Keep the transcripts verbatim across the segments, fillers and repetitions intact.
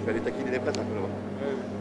per i tacchini di presa quello. Eh.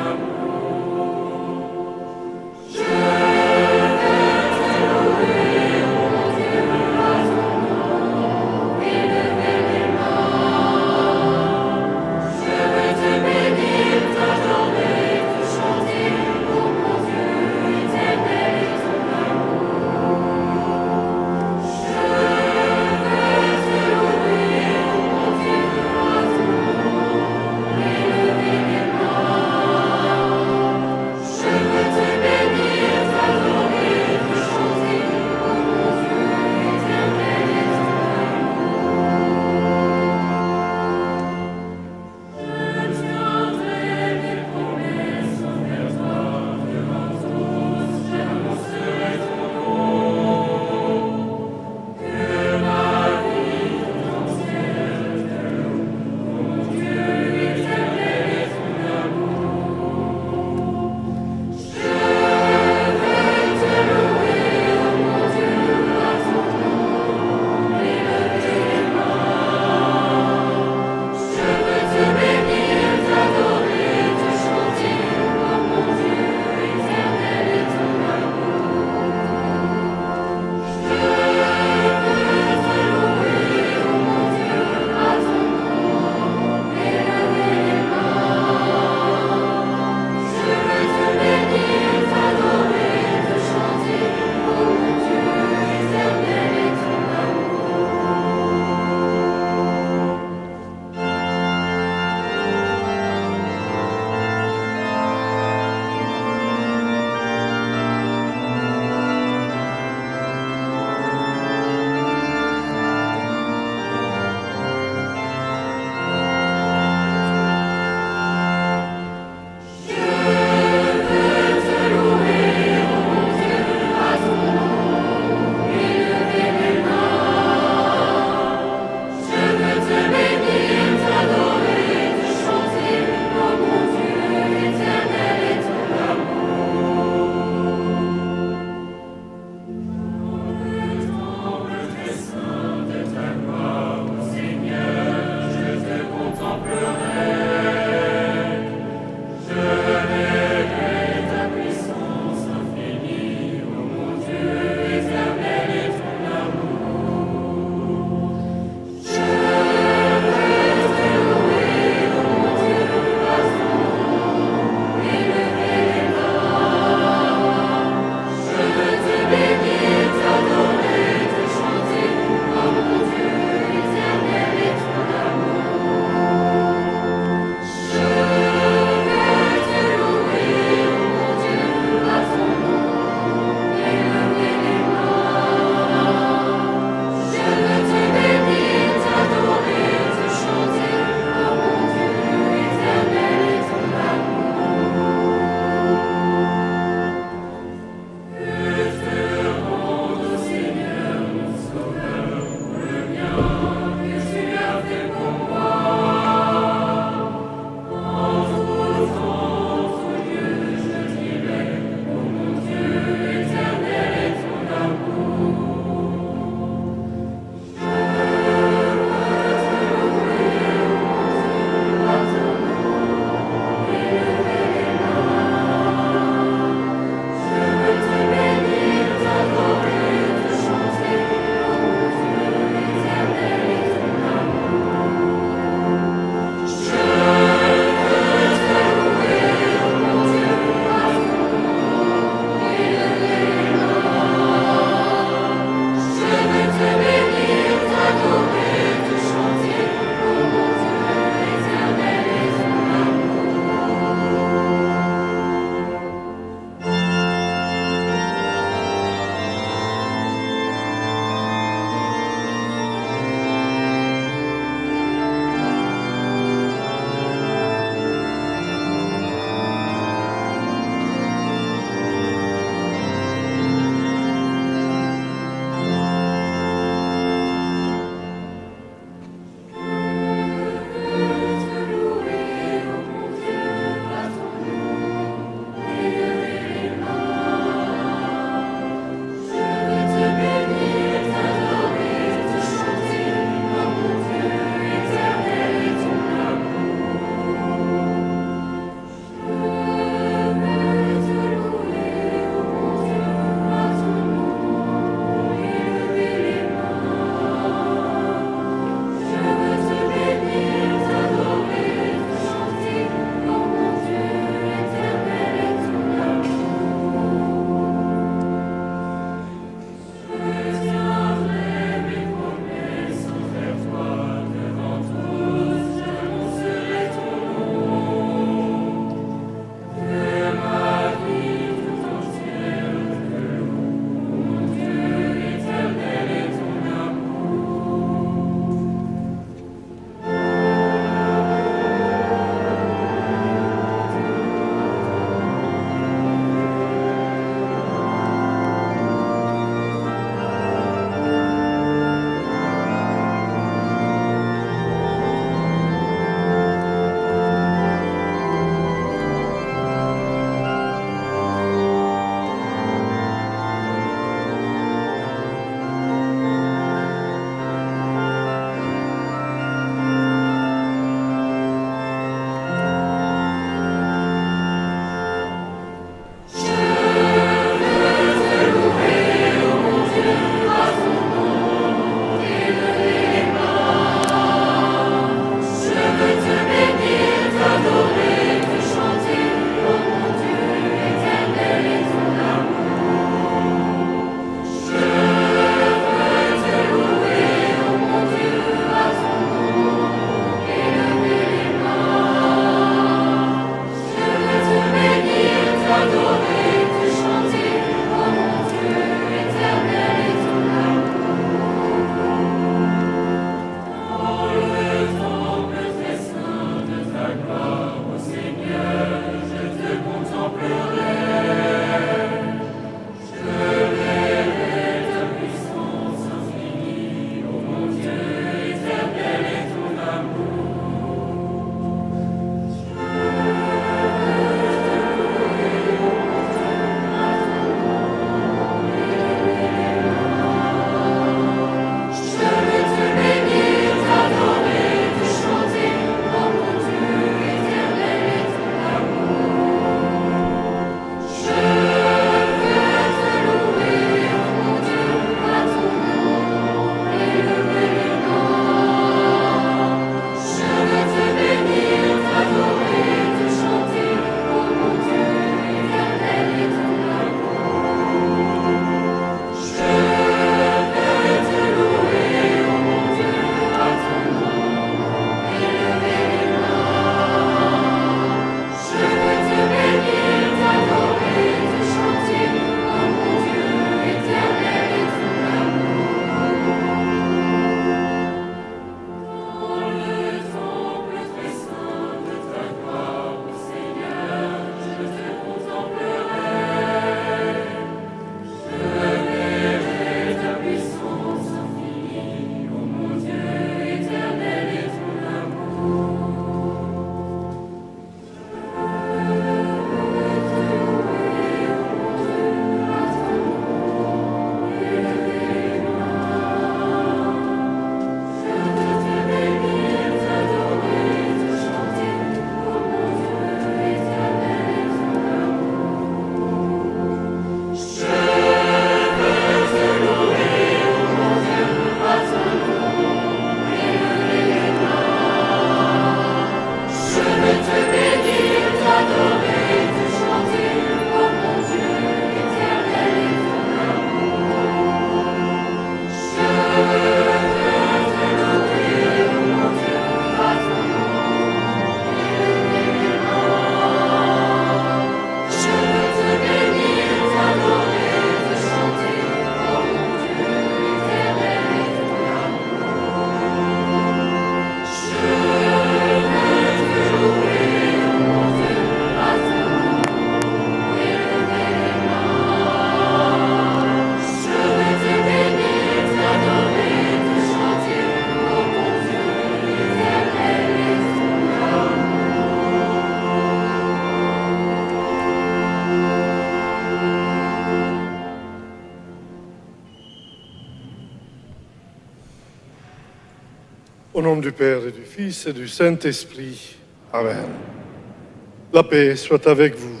Au nom du Père et du Fils et du Saint-Esprit. Amen. La paix soit avec vous.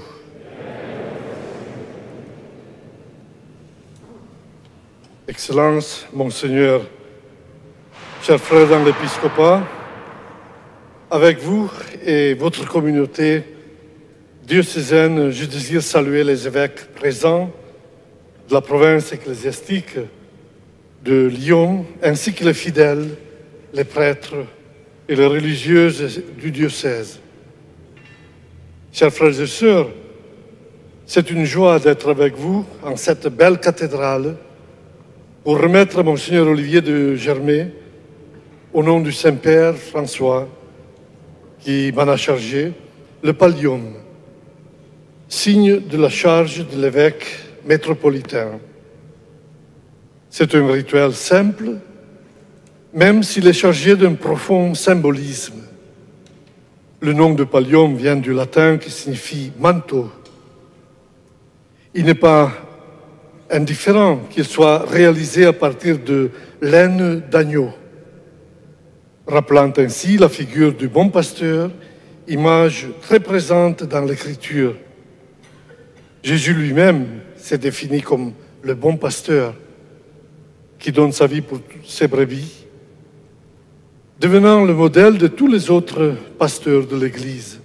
Excellences, Monseigneur, chers frères dans l'épiscopat, avec vous et votre communauté diocésaine, je désire saluer les évêques présents de la province ecclésiastique de Lyon, ainsi que les fidèles, les prêtres et les religieuses du diocèse. Chers frères et sœurs, c'est une joie d'être avec vous en cette belle cathédrale pour remettre à Monseigneur Olivier de Germay, au nom du Saint-Père François, qui m'en a chargé, le pallium, signe de la charge de l'évêque métropolitain. C'est un rituel simple, même s'il est chargé d'un profond symbolisme. Le nom de pallium vient du latin qui signifie manteau. Il n'est pas indifférent qu'il soit réalisé à partir de laine d'agneau, rappelant ainsi la figure du bon pasteur, image très présente dans l'Écriture. Jésus lui-même s'est défini comme le bon pasteur qui donne sa vie pour ses brebis, devenant le modèle de tous les autres pasteurs de l'Église.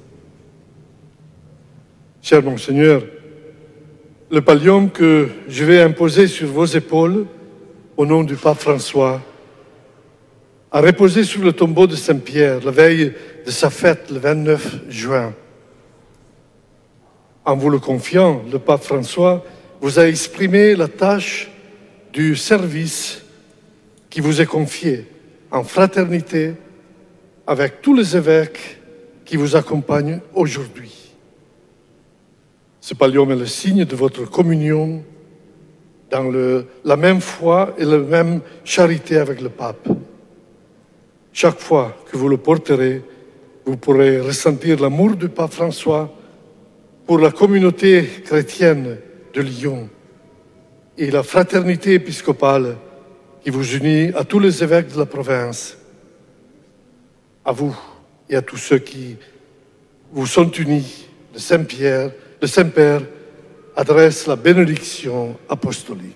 Cher Monseigneur, le pallium que je vais imposer sur vos épaules, au nom du pape François, a reposé sur le tombeau de Saint-Pierre, la veille de sa fête, le vingt-neuf juin. En vous le confiant, le pape François vous a exprimé la tâche du service qui vous est confié en fraternité avec tous les évêques qui vous accompagnent aujourd'hui. Ce pallium est le signe de votre communion dans le, la même foi et la même charité avec le pape. Chaque fois que vous le porterez, vous pourrez ressentir l'amour du pape François pour la communauté chrétienne de Lyon et la fraternité épiscopale qui vous unit à tous les évêques de la province, à vous et à tous ceux qui vous sont unis. Le Saint-Pierre, le Saint-Père adresse la bénédiction apostolique.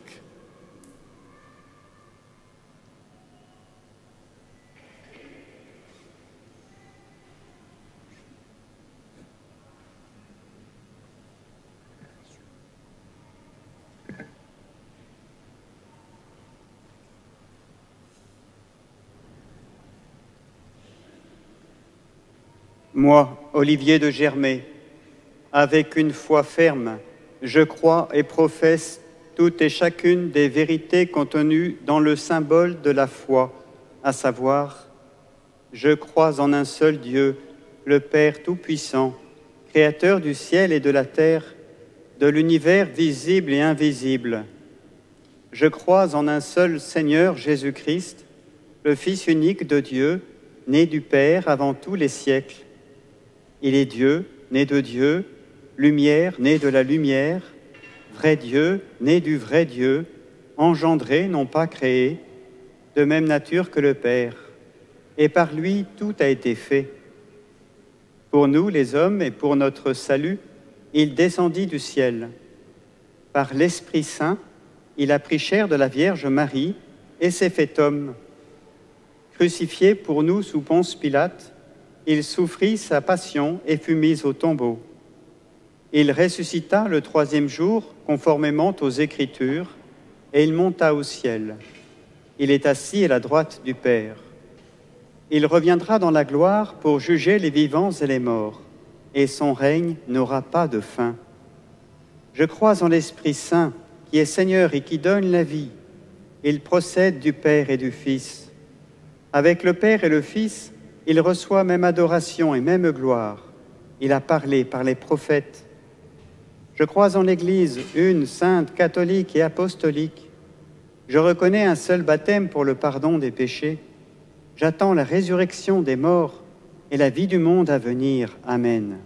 Moi, Olivier de Germay, avec une foi ferme, je crois et professe toutes et chacune des vérités contenues dans le symbole de la foi, à savoir, je crois en un seul Dieu, le Père Tout-Puissant, Créateur du ciel et de la terre, de l'univers visible et invisible. Je crois en un seul Seigneur Jésus-Christ, le Fils unique de Dieu, né du Père avant tous les siècles. Il est Dieu, né de Dieu, lumière, né de la lumière, vrai Dieu, né du vrai Dieu, engendré, non pas créé, de même nature que le Père. Et par lui, tout a été fait. Pour nous, les hommes, et pour notre salut, il descendit du ciel. Par l'Esprit Saint, il a pris chair de la Vierge Marie et s'est fait homme. Crucifié pour nous sous Ponce Pilate, il souffrit sa passion et fut mis au tombeau. Il ressuscita le troisième jour, conformément aux Écritures, et il monta au ciel. Il est assis à la droite du Père. Il reviendra dans la gloire pour juger les vivants et les morts, et son règne n'aura pas de fin. Je crois en l'Esprit Saint, qui est Seigneur et qui donne la vie. Il procède du Père et du Fils. Avec le Père et le Fils, il reçoit même adoration et même gloire. Il a parlé par les prophètes. Je crois en l'Église, une, sainte, catholique et apostolique. Je reconnais un seul baptême pour le pardon des péchés. J'attends la résurrection des morts et la vie du monde à venir. Amen.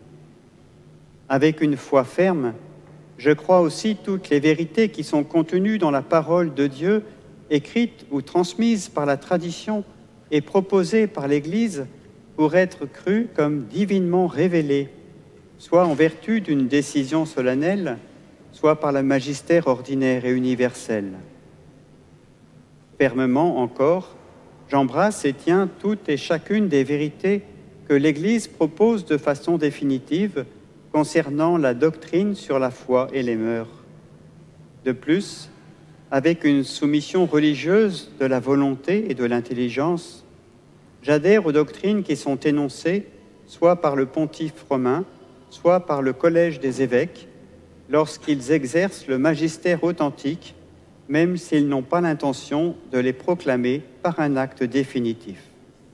Avec une foi ferme, je crois aussi toutes les vérités qui sont contenues dans la parole de Dieu, écrites ou transmises par la tradition, et proposées par l'Église pour être crues comme divinement révélées, soit en vertu d'une décision solennelle, soit par le magistère ordinaire et universel. Fermement encore, j'embrasse et tiens toutes et chacune des vérités que l'Église propose de façon définitive concernant la doctrine sur la foi et les mœurs. De plus, avec une soumission religieuse de la volonté et de l'intelligence, j'adhère aux doctrines qui sont énoncées soit par le pontife romain, soit par le collège des évêques, lorsqu'ils exercent le magistère authentique, même s'ils n'ont pas l'intention de les proclamer par un acte définitif.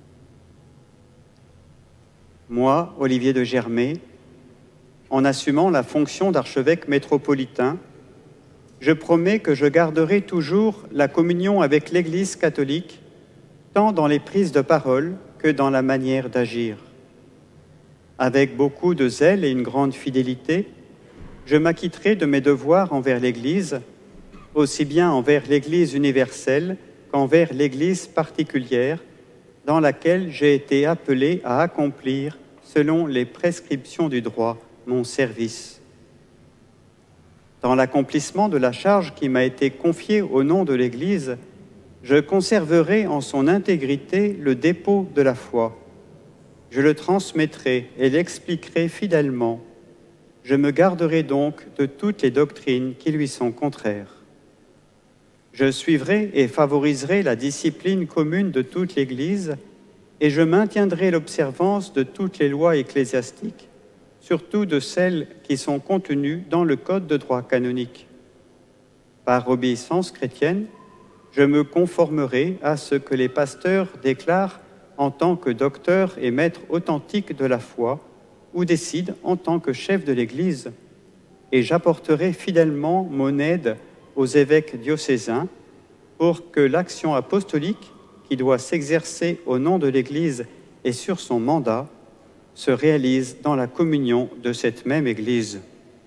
Moi, Olivier de Germay, en assumant la fonction d'archevêque métropolitain, je promets que je garderai toujours la communion avec l'Église catholique, tant dans les prises de parole que dans la manière d'agir. Avec beaucoup de zèle et une grande fidélité, je m'acquitterai de mes devoirs envers l'Église, aussi bien envers l'Église universelle qu'envers l'Église particulière, dans laquelle j'ai été appelé à accomplir, selon les prescriptions du droit, mon service. Dans l'accomplissement de la charge qui m'a été confiée au nom de l'Église, je conserverai en son intégrité le dépôt de la foi. Je le transmettrai et l'expliquerai fidèlement. Je me garderai donc de toutes les doctrines qui lui sont contraires. Je suivrai et favoriserai la discipline commune de toute l'Église et je maintiendrai l'observance de toutes les lois ecclésiastiques, surtout de celles qui sont contenues dans le Code de droit canonique. Par obéissance chrétienne, je me conformerai à ce que les pasteurs déclarent en tant que docteurs et maîtres authentiques de la foi ou décident en tant que chefs de l'Église, et j'apporterai fidèlement mon aide aux évêques diocésains pour que l'action apostolique qui doit s'exercer au nom de l'Église et sur son mandat se réalise dans la communion de cette même Église.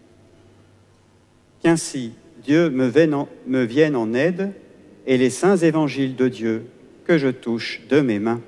Qu'ainsi Dieu me vienne en, me vienne en aide et les saints évangiles de Dieu que je touche de mes mains.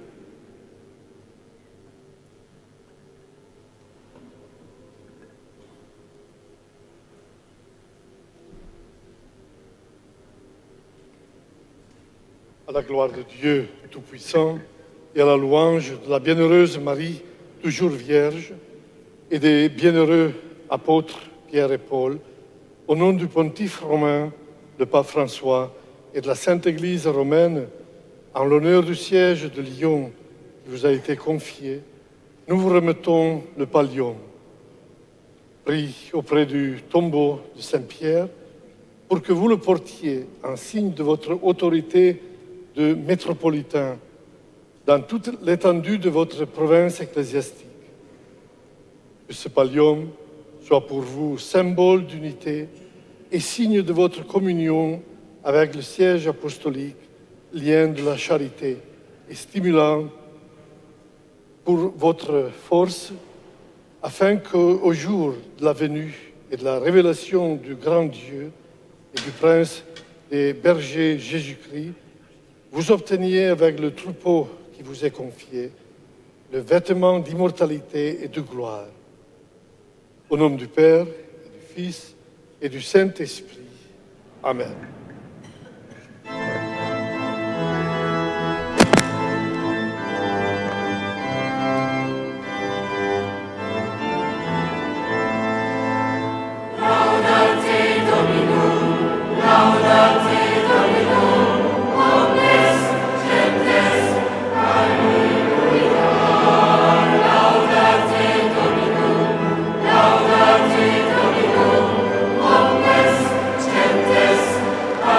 À la gloire de Dieu Tout-Puissant et à la louange de la bienheureuse Marie, toujours vierge, et des bienheureux apôtres Pierre et Paul, au nom du pontife romain, le pape François, et de la Sainte Église romaine, en l'honneur du siège de Lyon qui vous a été confié, nous vous remettons le pallium, pris auprès du tombeau de Saint-Pierre, pour que vous le portiez en signe de votre autorité de métropolitain dans toute l'étendue de votre province ecclésiastique. Que ce pallium soit pour vous symbole d'unité et signe de votre communion avec le siège apostolique, lien de la charité et stimulant pour votre force, afin qu'au jour de la venue et de la révélation du grand Dieu et du prince des bergers Jésus-Christ, vous obteniez avec le troupeau qui vous est confié le vêtement d'immortalité et de gloire. Au nom du Père, et du Fils et du Saint-Esprit. Amen. Laudate Domino, omnes gentes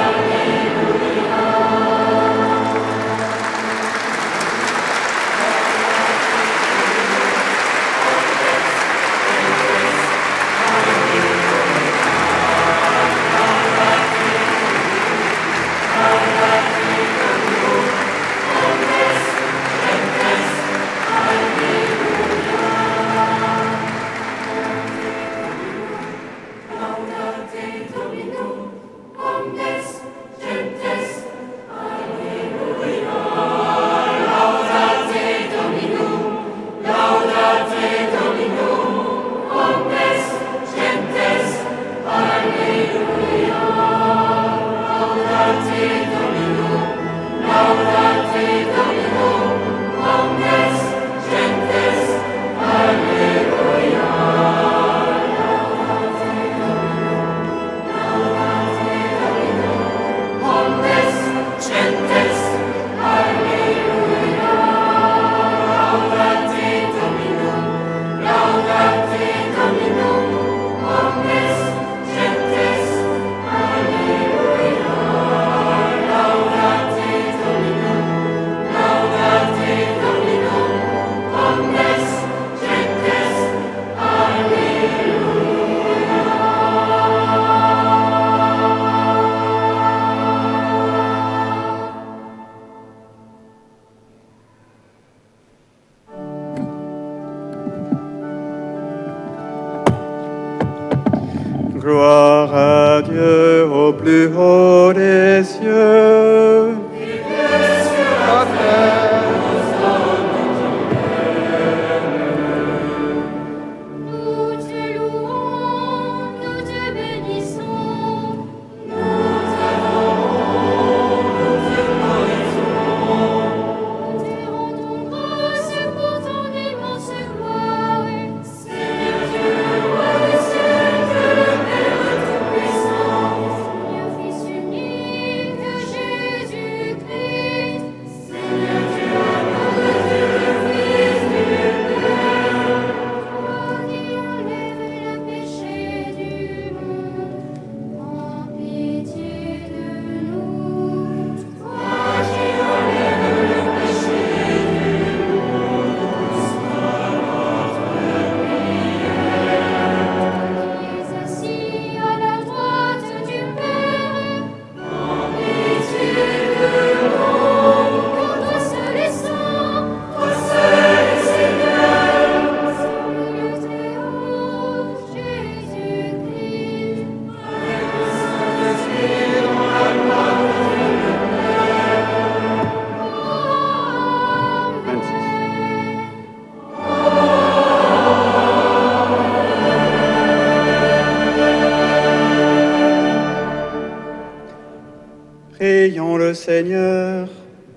Prions le Seigneur.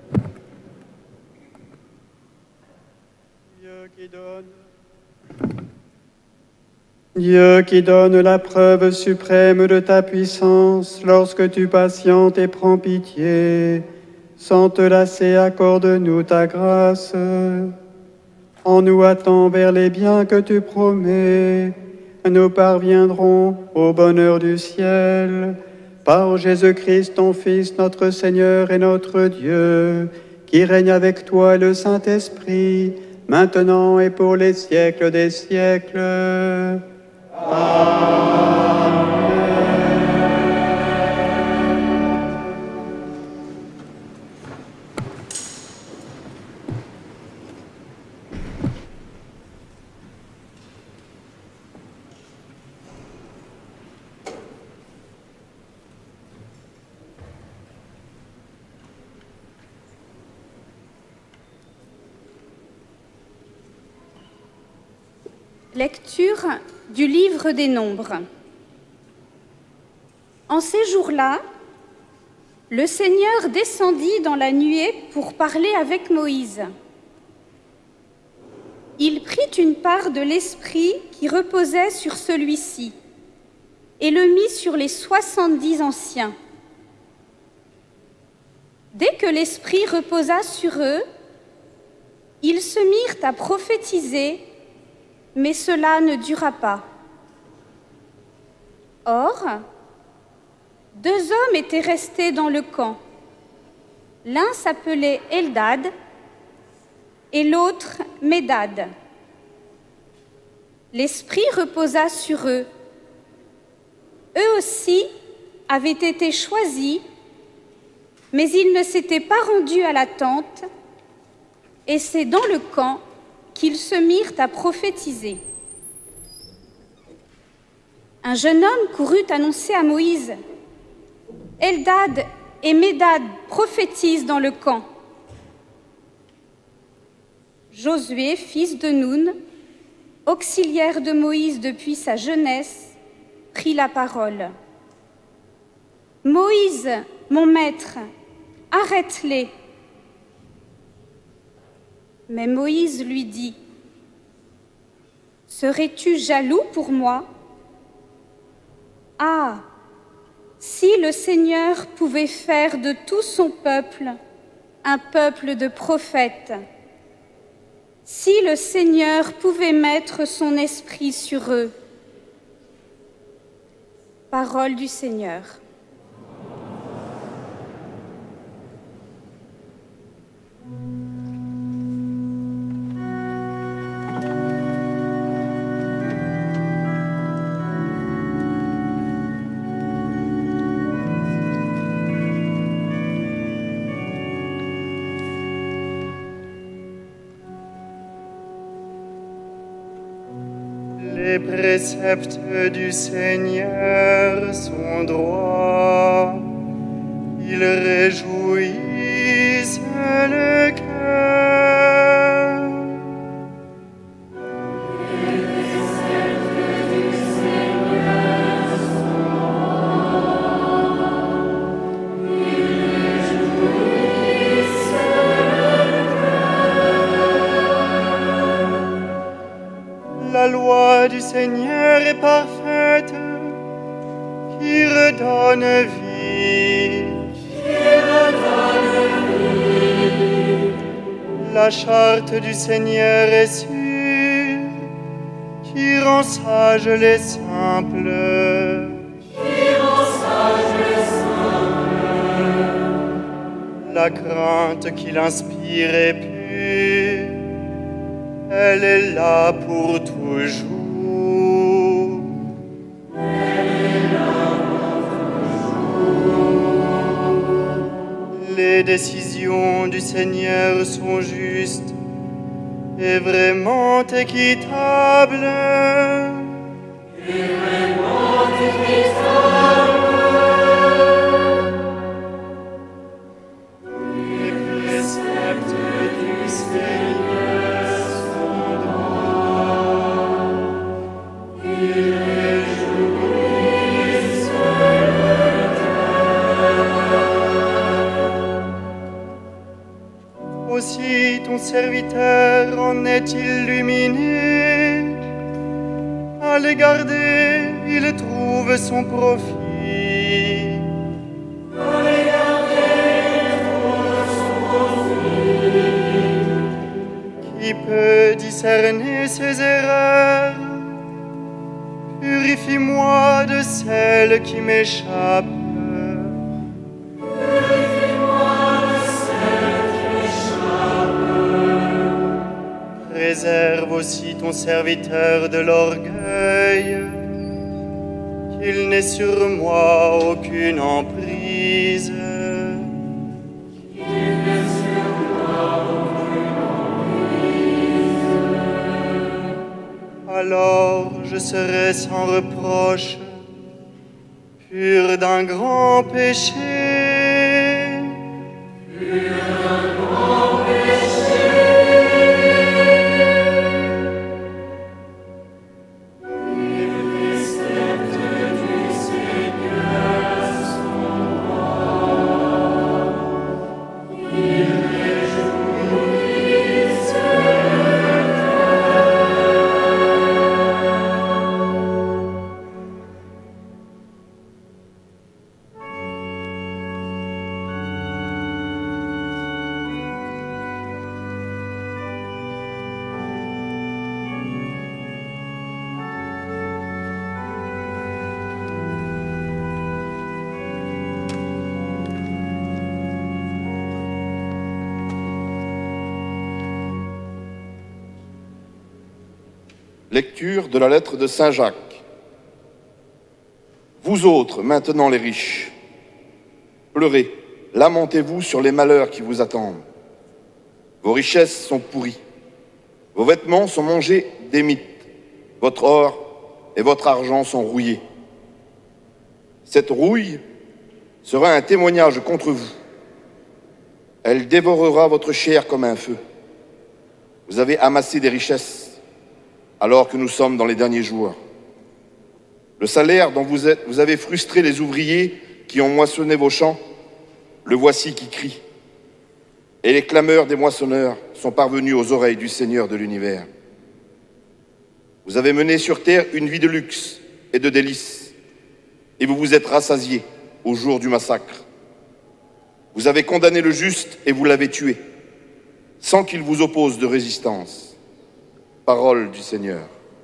Dieu qui donne, Dieu qui donne la preuve suprême de ta puissance, lorsque tu patientes et prends pitié, sans te lasser, accorde-nous ta grâce. En nous hâtant vers les biens que tu promets, nous parviendrons au bonheur du ciel. Par Jésus-Christ, ton Fils, notre Seigneur et notre Dieu, qui règne avec toi et le Saint-Esprit, maintenant et pour les siècles des siècles. Amen. Lecture du livre des Nombres. En ces jours-là, le Seigneur descendit dans la nuée pour parler avec Moïse. Il prit une part de l'esprit qui reposait sur celui-ci et le mit sur les soixante-dix anciens. Dès que l'esprit reposa sur eux, ils se mirent à prophétiser, mais cela ne dura pas. Or, deux hommes étaient restés dans le camp. L'un s'appelait Eldad et l'autre Médad. L'esprit reposa sur eux. Eux aussi avaient été choisis, mais ils ne s'étaient pas rendus à la tente, et c'est dans le camp qu'ils se mirent à prophétiser. Un jeune homme courut annoncer à Moïse: « Eldad et Médad prophétisent dans le camp. » Josué, fils de Noun, auxiliaire de Moïse depuis sa jeunesse, prit la parole. « Moïse, mon maître, arrête-les. » Mais Moïse lui dit: « Serais-tu jaloux pour moi? Ah, si le Seigneur pouvait faire de tout son peuple un peuple de prophètes, si le Seigneur pouvait mettre son esprit sur eux. » Parole du Seigneur. Les préceptes du Seigneur sont droits, ils réjouissent le cœur. Les préceptes du Seigneur sont droits, ils réjouissent le cœur. La loi du Seigneur est parfaite, qui redonne vie. Qui redonne vie. La charte du Seigneur est sûre, qui rend sages les simples. Qui rend sages les simples. La crainte qu'il inspire est pure, elle est là pour toujours. Elle est là pour toujours. Les décisions du Seigneur sont justes et vraiment équitables. Et vraiment équitables. Les préceptes du Seigneur sont droits, ils réjouissent le cœur. ton serviteur en est illuminé. À les garder, il trouve son profit. À les garder, il trouve son profit. Qui peut discerner ses erreurs? Purifie-moi de celles qui m'échappent. Préserve aussi ton serviteur de l'orgueil, qu'il n'ait sur moi aucune emprise. Qu'il n'ait sur moi aucune emprise. Alors je serai sans reproche, pur d'un grand péché. Pur d'un grand péché. Lecture de la lettre de Saint Jacques. Vous autres, maintenant les riches, pleurez, lamentez-vous sur les malheurs qui vous attendent. Vos richesses sont pourries, vos vêtements sont mangés d'émites, votre or et votre argent sont rouillés. Cette rouille sera un témoignage contre vous. Elle dévorera votre chair comme un feu. Vous avez amassé des richesses alors que nous sommes dans les derniers jours. Le salaire dont vous, êtes, vous avez frustré les ouvriers qui ont moissonné vos champs, le voici qui crie. Et les clameurs des moissonneurs sont parvenus aux oreilles du Seigneur de l'univers. Vous avez mené sur terre une vie de luxe et de délices, et vous vous êtes rassasiés au jour du massacre. Vous avez condamné le juste et vous l'avez tué, sans qu'il vous oppose de résistance. Parole du Seigneur.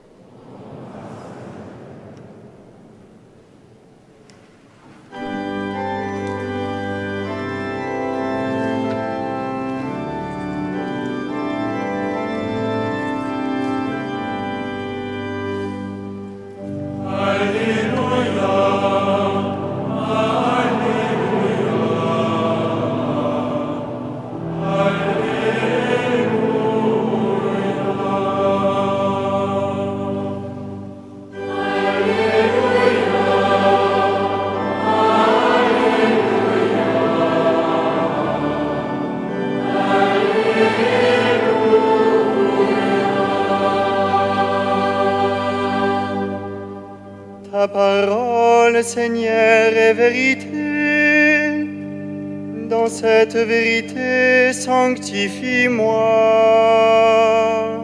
Ta parole, Seigneur, est vérité. Dans cette vérité, sanctifie-moi.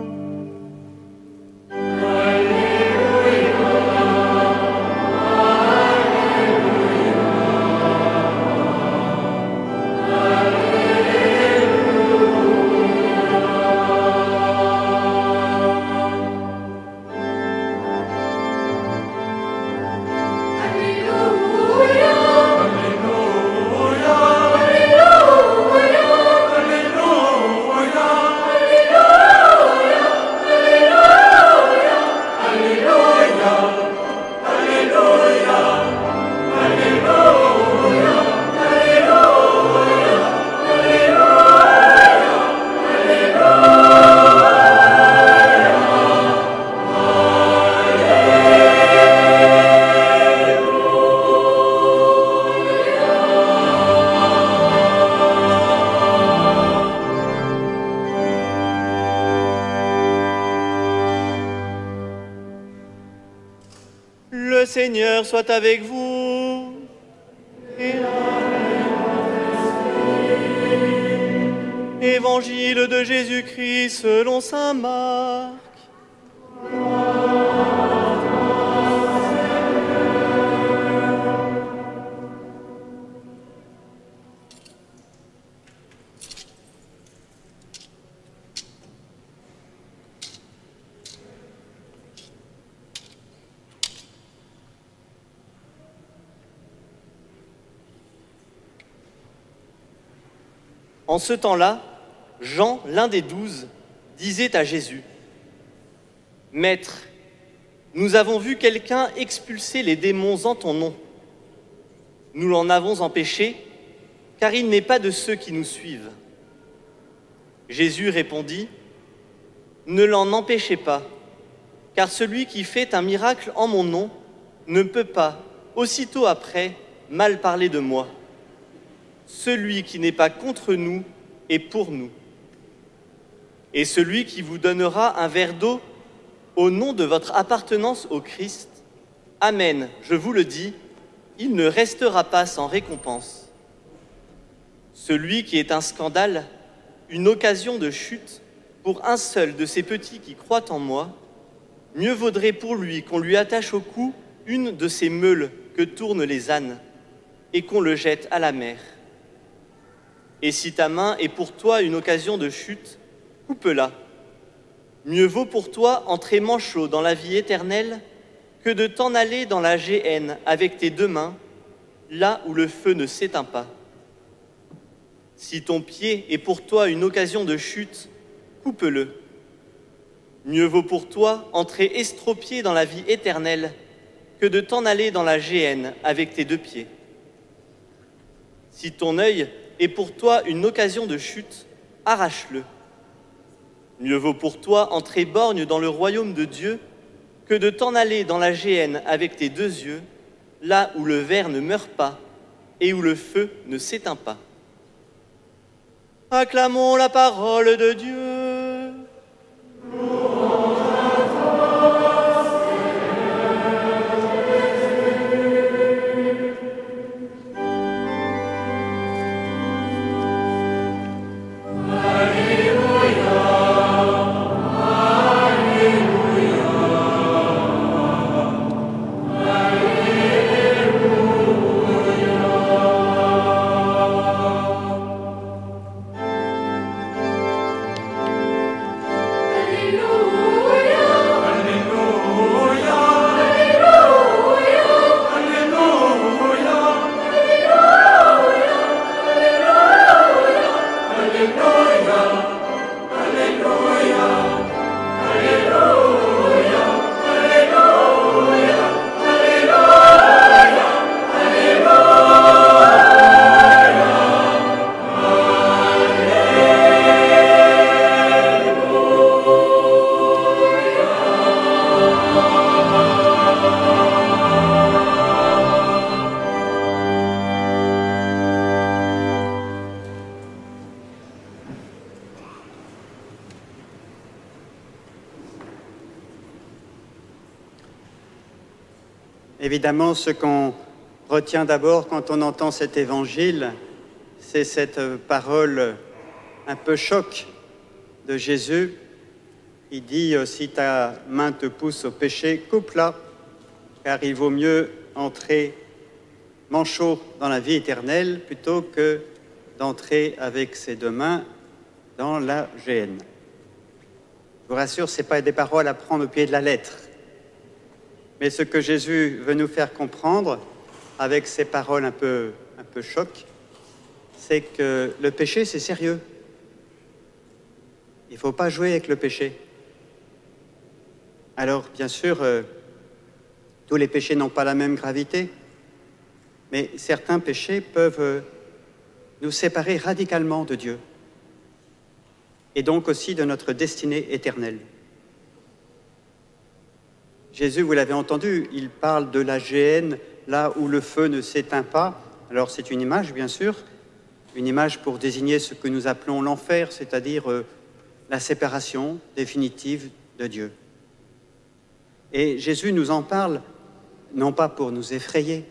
Le Seigneur soit avec vous. Et, et Évangile de Jésus-Christ selon saint Marc. En ce temps-là, Jean, l'un des douze, disait à Jésus : « Maître, nous avons vu quelqu'un expulser les démons en ton nom. Nous l'en avons empêché, car il n'est pas de ceux qui nous suivent. » Jésus répondit : « Ne l'en empêchez pas, car celui qui fait un miracle en mon nom ne peut pas, aussitôt après, mal parler de moi. Celui qui n'est pas contre nous est pour nous. Et celui qui vous donnera un verre d'eau au nom de votre appartenance au Christ, amen, je vous le dis, il ne restera pas sans récompense. Celui qui est un scandale, une occasion de chute pour un seul de ces petits qui croient en moi, mieux vaudrait pour lui qu'on lui attache au cou une de ces meules que tournent les ânes et qu'on le jette à la mer. Et si ta main est pour toi une occasion de chute, coupe-la. Mieux vaut pour toi entrer manchot dans la vie éternelle que de t'en aller dans la géhenne avec tes deux mains, là où le feu ne s'éteint pas. Si ton pied est pour toi une occasion de chute, coupe-le. Mieux vaut pour toi entrer estropié dans la vie éternelle que de t'en aller dans la géhenne avec tes deux pieds. Si ton œil est pour toi une occasion de chute, arrache-le. Mieux vaut pour toi entrer borgne dans le royaume de Dieu que de t'en aller dans la géhenne avec tes deux yeux, là où le ver ne meurt pas et où le feu ne s'éteint pas. Acclamons la parole de Dieu. Évidemment, ce qu'on retient d'abord quand on entend cet évangile, c'est cette parole un peu choc de Jésus. Il dit « Si ta main te pousse au péché, coupe-la, car il vaut mieux entrer manchot dans la vie éternelle plutôt que d'entrer avec ses deux mains dans la géhenne. » Je vous rassure, ce n'est pas des paroles à prendre au pied de la lettre. Mais ce que Jésus veut nous faire comprendre, avec ces paroles un peu, un peu choc, c'est que le péché, c'est sérieux. Il ne faut pas jouer avec le péché. Alors, bien sûr, euh, tous les péchés n'ont pas la même gravité, mais certains péchés peuvent euh, nous séparer radicalement de Dieu, et donc aussi de notre destinée éternelle. Jésus, vous l'avez entendu, il parle de la géhenne, là où le feu ne s'éteint pas. Alors c'est une image, bien sûr, une image pour désigner ce que nous appelons l'enfer, c'est-à-dire euh, la séparation définitive de Dieu. Et Jésus nous en parle, non pas pour nous effrayer,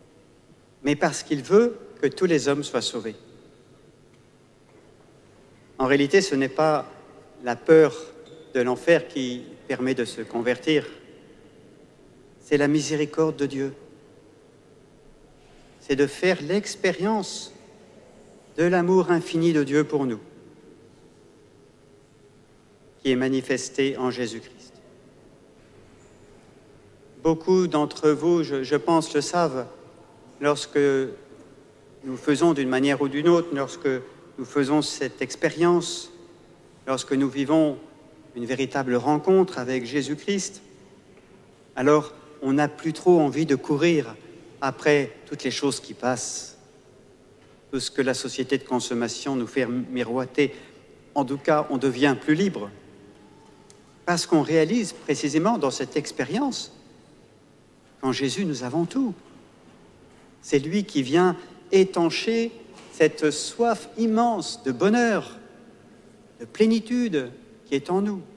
mais parce qu'il veut que tous les hommes soient sauvés. En réalité, ce n'est pas la peur de l'enfer qui permet de se convertir, c'est la miséricorde de Dieu. C'est de faire l'expérience de l'amour infini de Dieu pour nous, qui est manifesté en Jésus-Christ. Beaucoup d'entre vous, je, je pense, le savent, lorsque nous faisons d'une manière ou d'une autre, lorsque nous faisons cette expérience, lorsque nous vivons une véritable rencontre avec Jésus-Christ, alors on n'a plus trop envie de courir après toutes les choses qui passent, tout ce que la société de consommation nous fait miroiter. En tout cas, on devient plus libre, parce qu'on réalise précisément dans cette expérience qu'en Jésus, nous avons tout. C'est lui qui vient étancher cette soif immense de bonheur, de plénitude qui est en nous.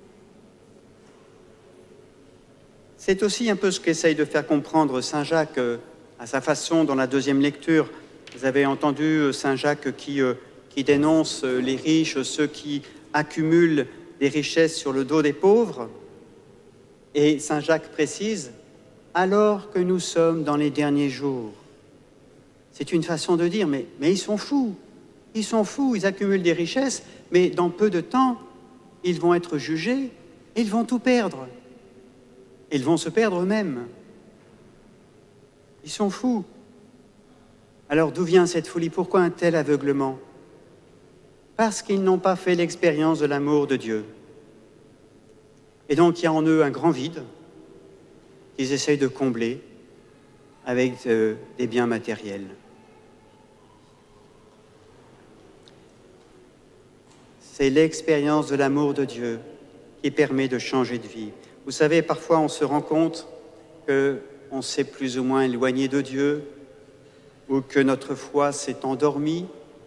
C'est aussi un peu ce qu'essaye de faire comprendre saint Jacques à sa façon dans la deuxième lecture. Vous avez entendu saint Jacques qui, qui dénonce les riches, ceux qui accumulent des richesses sur le dos des pauvres. Et saint Jacques précise, alors que nous sommes dans les derniers jours. C'est une façon de dire, mais, mais ils sont fous, ils sont fous, ils accumulent des richesses, mais dans peu de temps, ils vont être jugés, et ils vont tout perdre. Ils vont se perdre eux-mêmes. Ils sont fous. Alors d'où vient cette folie? Pourquoi un tel aveuglement? Parce qu'ils n'ont pas fait l'expérience de l'amour de Dieu. Et donc il y a en eux un grand vide qu'ils essayent de combler avec euh, des biens matériels. C'est l'expérience de l'amour de Dieu qui permet de changer de vie. Vous savez, parfois on se rend compte qu'on s'est plus ou moins éloigné de Dieu ou que notre foi s'est endormie,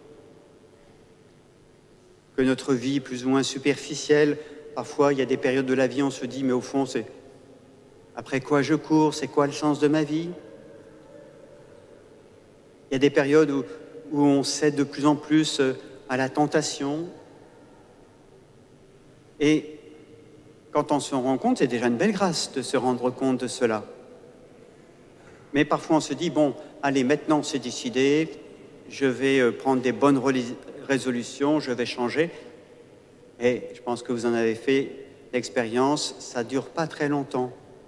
que notre vie est plus ou moins superficielle. Parfois, il y a des périodes de la vie où on se dit, mais au fond, c'est après quoi je cours, c'est quoi le sens de ma vie? Il y a des périodes où, où on cède de plus en plus à la tentation. Et quand on se rend compte, c'est déjà une belle grâce de se rendre compte de cela. Mais parfois on se dit, bon, allez, maintenant c'est décidé, je vais prendre des bonnes résolutions, je vais changer. Et je pense que vous en avez fait l'expérience, ça ne dure pas très longtemps.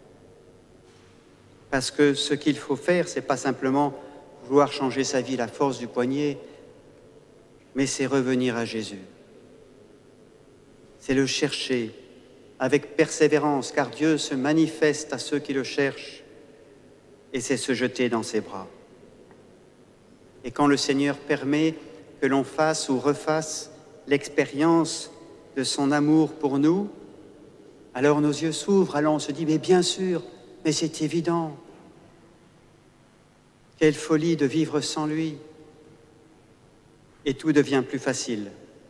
Parce que ce qu'il faut faire, ce n'est pas simplement vouloir changer sa vie, la force du poignet, mais c'est revenir à Jésus. C'est le chercher avec persévérance, car Dieu se manifeste à ceux qui le cherchent, et c'est se jeter dans ses bras. Et quand le Seigneur permet que l'on fasse ou refasse l'expérience de son amour pour nous, alors nos yeux s'ouvrent, alors on se dit, mais bien sûr, mais c'est évident. Quelle folie de vivre sans lui. Et tout devient plus facile.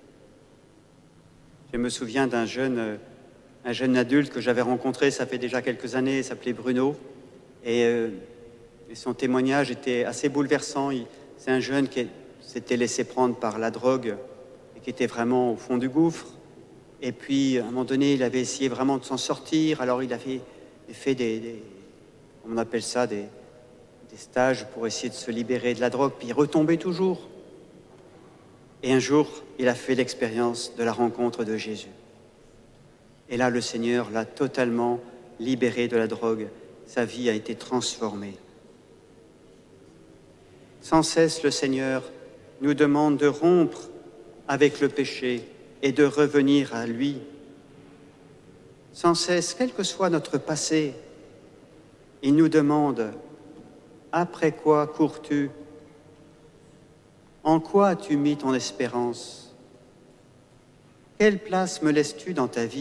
Je me souviens d'un jeune, un jeune adulte que j'avais rencontré, ça fait déjà quelques années, il s'appelait Bruno, et, euh, et son témoignage était assez bouleversant. C'est un jeune qui s'était laissé prendre par la drogue et qui était vraiment au fond du gouffre. Et puis, à un moment donné, il avait essayé vraiment de s'en sortir. Alors, il avait fait des, des on appelle ça, des, des stages pour essayer de se libérer de la drogue, puis il retombait toujours. Et un jour, il a fait l'expérience de la rencontre de Jésus. Et là, le Seigneur l'a totalement libéré de la drogue. Sa vie a été transformée. Sans cesse, le Seigneur nous demande de rompre avec le péché et de revenir à lui. Sans cesse, quel que soit notre passé, il nous demande « Après quoi cours-tu ? En quoi as-tu mis ton espérance ? Quelle place me laisses-tu dans ta vie ?»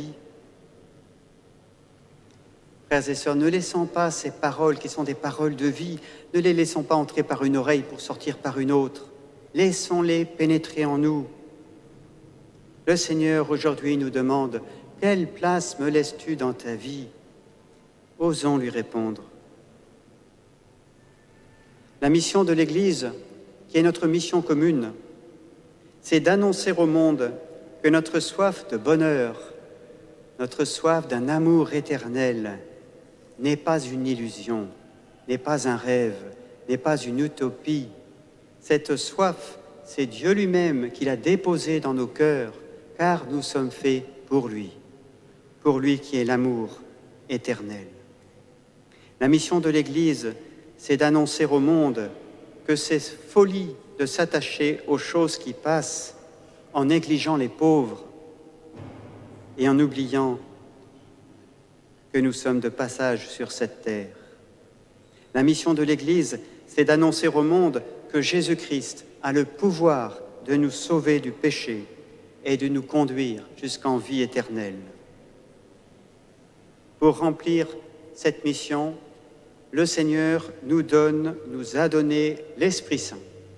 Frères et sœurs, ne laissons pas ces paroles qui sont des paroles de vie, ne les laissons pas entrer par une oreille pour sortir par une autre. Laissons-les pénétrer en nous. Le Seigneur, aujourd'hui, nous demande « Quelle place me laisses-tu dans ta vie ?» Osons lui répondre. La mission de l'Église, qui est notre mission commune, c'est d'annoncer au monde que notre soif de bonheur, notre soif d'un amour éternel n'est pas une illusion, n'est pas un rêve, n'est pas une utopie. Cette soif, c'est Dieu lui-même qui l'a déposée dans nos cœurs, car nous sommes faits pour lui, pour lui qui est l'amour éternel. La mission de l'Église, c'est d'annoncer au monde que c'est folie de s'attacher aux choses qui passent en négligeant les pauvres et en oubliant que nous sommes de passage sur cette terre. La mission de l'Église, c'est d'annoncer au monde que Jésus-Christ a le pouvoir de nous sauver du péché et de nous conduire jusqu'en vie éternelle. Pour remplir cette mission, le Seigneur nous donne, nous a donné l'Esprit Saint.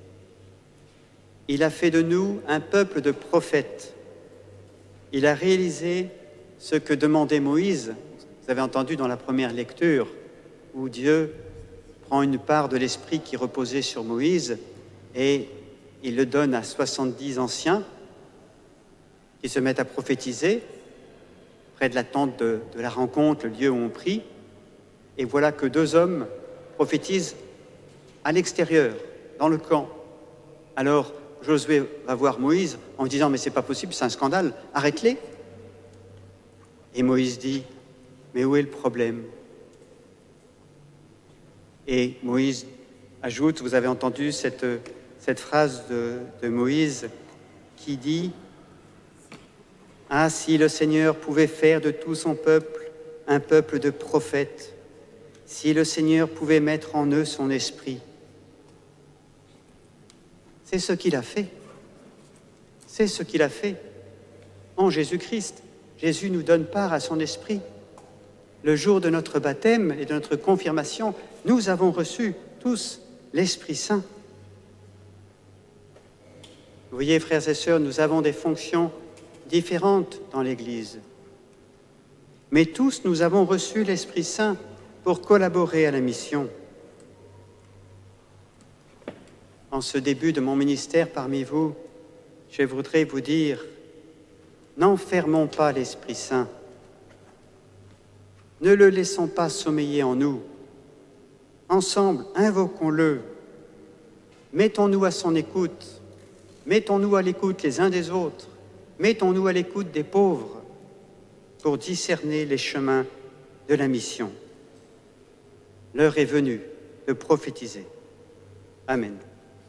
Il a fait de nous un peuple de prophètes. Il a réalisé ce que demandait Moïse. Vous avez entendu dans la première lecture, où Dieu prend une part de l'Esprit qui reposait sur Moïse et il le donne à soixante-dix anciens qui se mettent à prophétiser près de la tente de, de la rencontre, le lieu où on prie. Et voilà que deux hommes prophétisent à l'extérieur, dans le camp. Alors Josué va voir Moïse en disant « Mais c'est pas possible, c'est un scandale, arrête-les » Et Moïse dit « Mais où est le problème ?» Et Moïse ajoute, vous avez entendu cette, cette phrase de, de Moïse qui dit « Ah, si le Seigneur pouvait faire de tout son peuple un peuple de prophètes, si le Seigneur pouvait mettre en eux son esprit. » C'est ce qu'il a fait. C'est ce qu'il a fait en Jésus-Christ. Jésus nous donne part à son esprit. Le jour de notre baptême et de notre confirmation, nous avons reçu tous l'Esprit Saint. Vous voyez, frères et sœurs, nous avons des fonctions différentes dans l'Église. Mais tous, nous avons reçu l'Esprit Saint pour collaborer à la mission. En ce début de mon ministère parmi vous, je voudrais vous dire, n'enfermons pas l'Esprit Saint. Ne le laissons pas sommeiller en nous. Ensemble, invoquons-le. Mettons-nous à son écoute. Mettons-nous à l'écoute les uns des autres. Mettons-nous à l'écoute des pauvres pour discerner les chemins de la mission. L'heure est venue de prophétiser. Amen.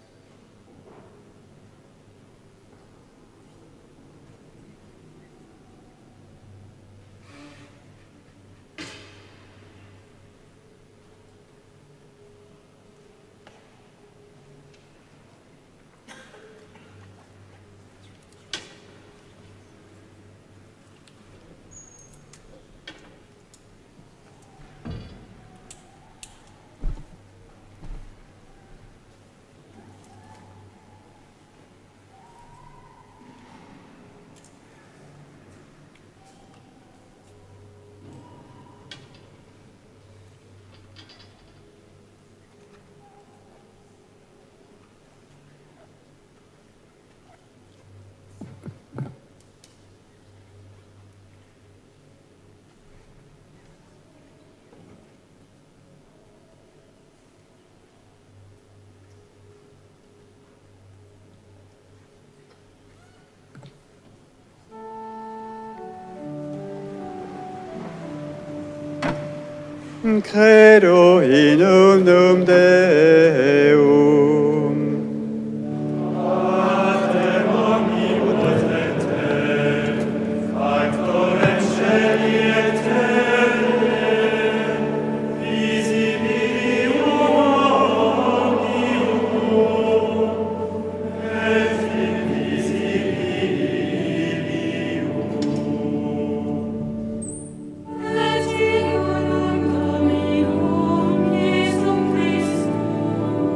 Credo in unum Deum. Pater omnibus et factor et celi et terrae, visibilium omnium et invisibilium. Et in unum Dominum Iesum Christum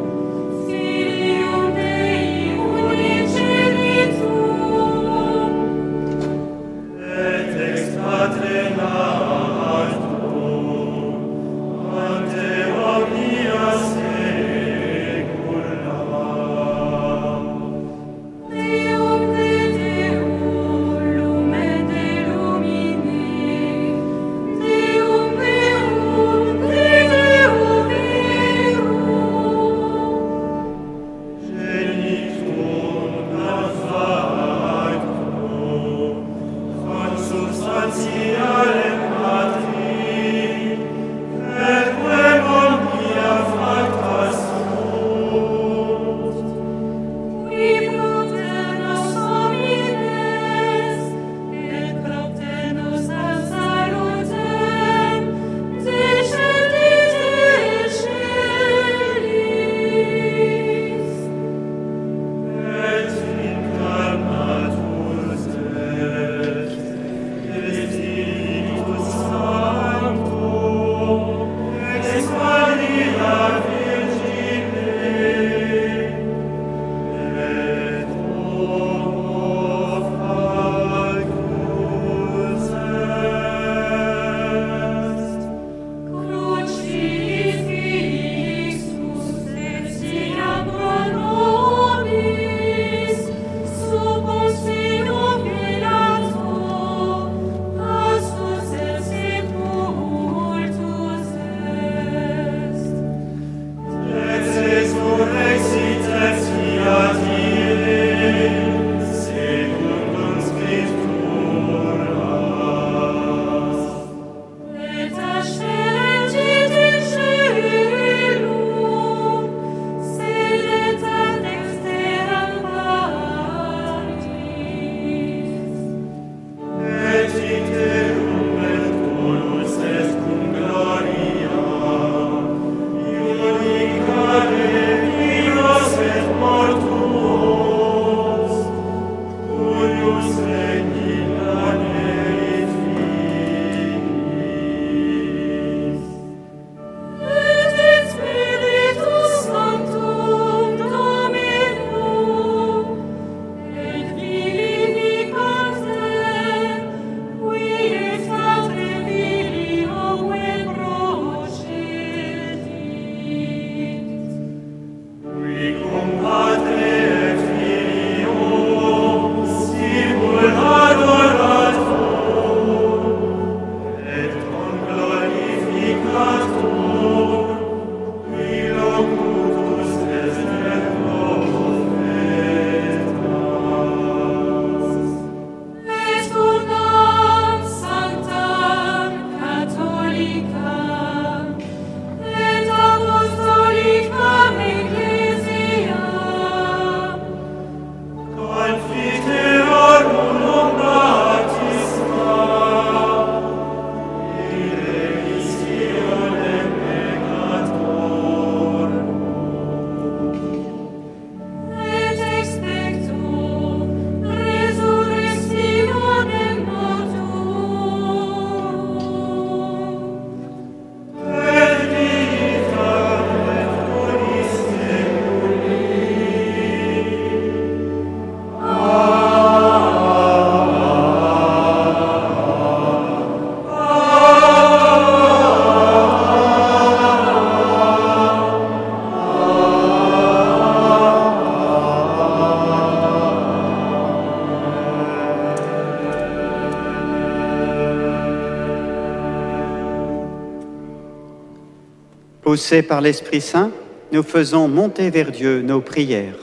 Poussés par l'Esprit Saint, nous faisons monter vers Dieu nos prières.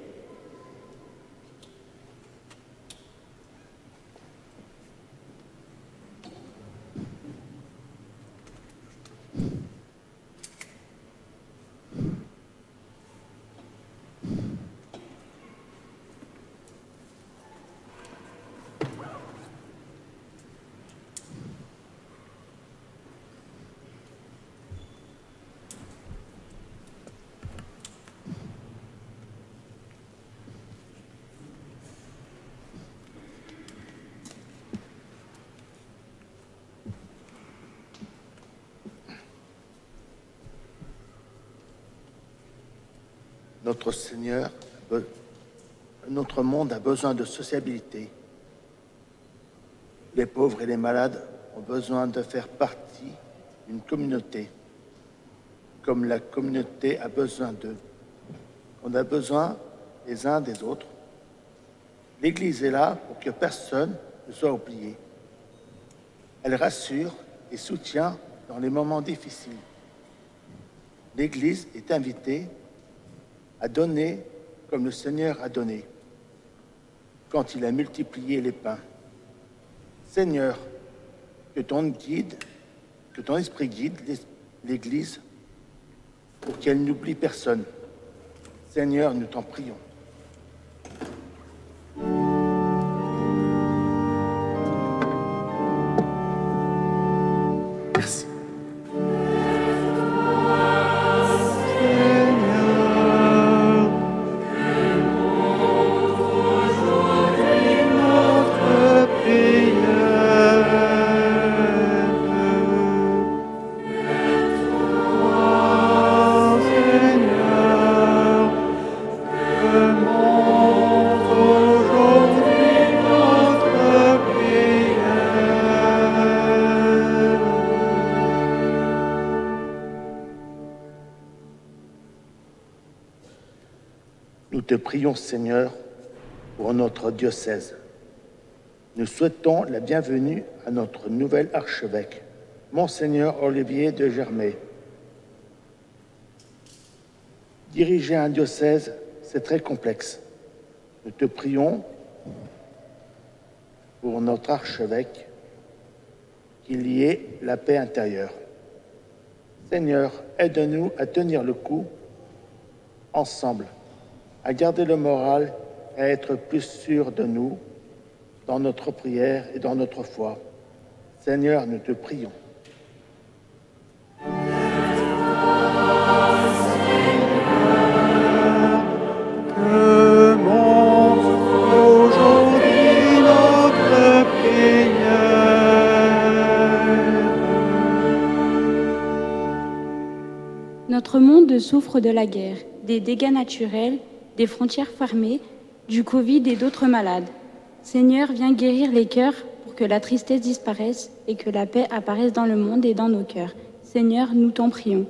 Notre Seigneur, notre monde a besoin de sociabilité. Les pauvres et les malades ont besoin de faire partie d'une communauté, comme la communauté a besoin d'eux. On a besoin les uns des autres. L'Église est là pour que personne ne soit oublié. Elle rassure et soutient dans les moments difficiles. L'Église est invitée à donner comme le Seigneur a donné, quand il a multiplié les pains. Seigneur, que ton guide, que ton esprit guide l'Église pour qu'elle n'oublie personne. Seigneur, nous t'en prions. Merci. Nous te prions, Seigneur, pour notre diocèse. Nous souhaitons la bienvenue à notre nouvel archevêque, Monseigneur Olivier de Germay. Diriger un diocèse, c'est très complexe. Nous te prions pour notre archevêque, qu'il y ait la paix intérieure. Seigneur, aide-nous à tenir le coup ensemble, à garder le moral et à être plus sûrs de nous dans notre prière et dans notre foi. Seigneur, nous te prions. Que monte aujourd'hui notre prière. Notre monde souffre de la guerre, des dégâts naturels, des frontières fermées, du Covid et d'autres malades. Seigneur, viens guérir les cœurs pour que la tristesse disparaisse et que la paix apparaisse dans le monde et dans nos cœurs. Seigneur, nous t'en prions.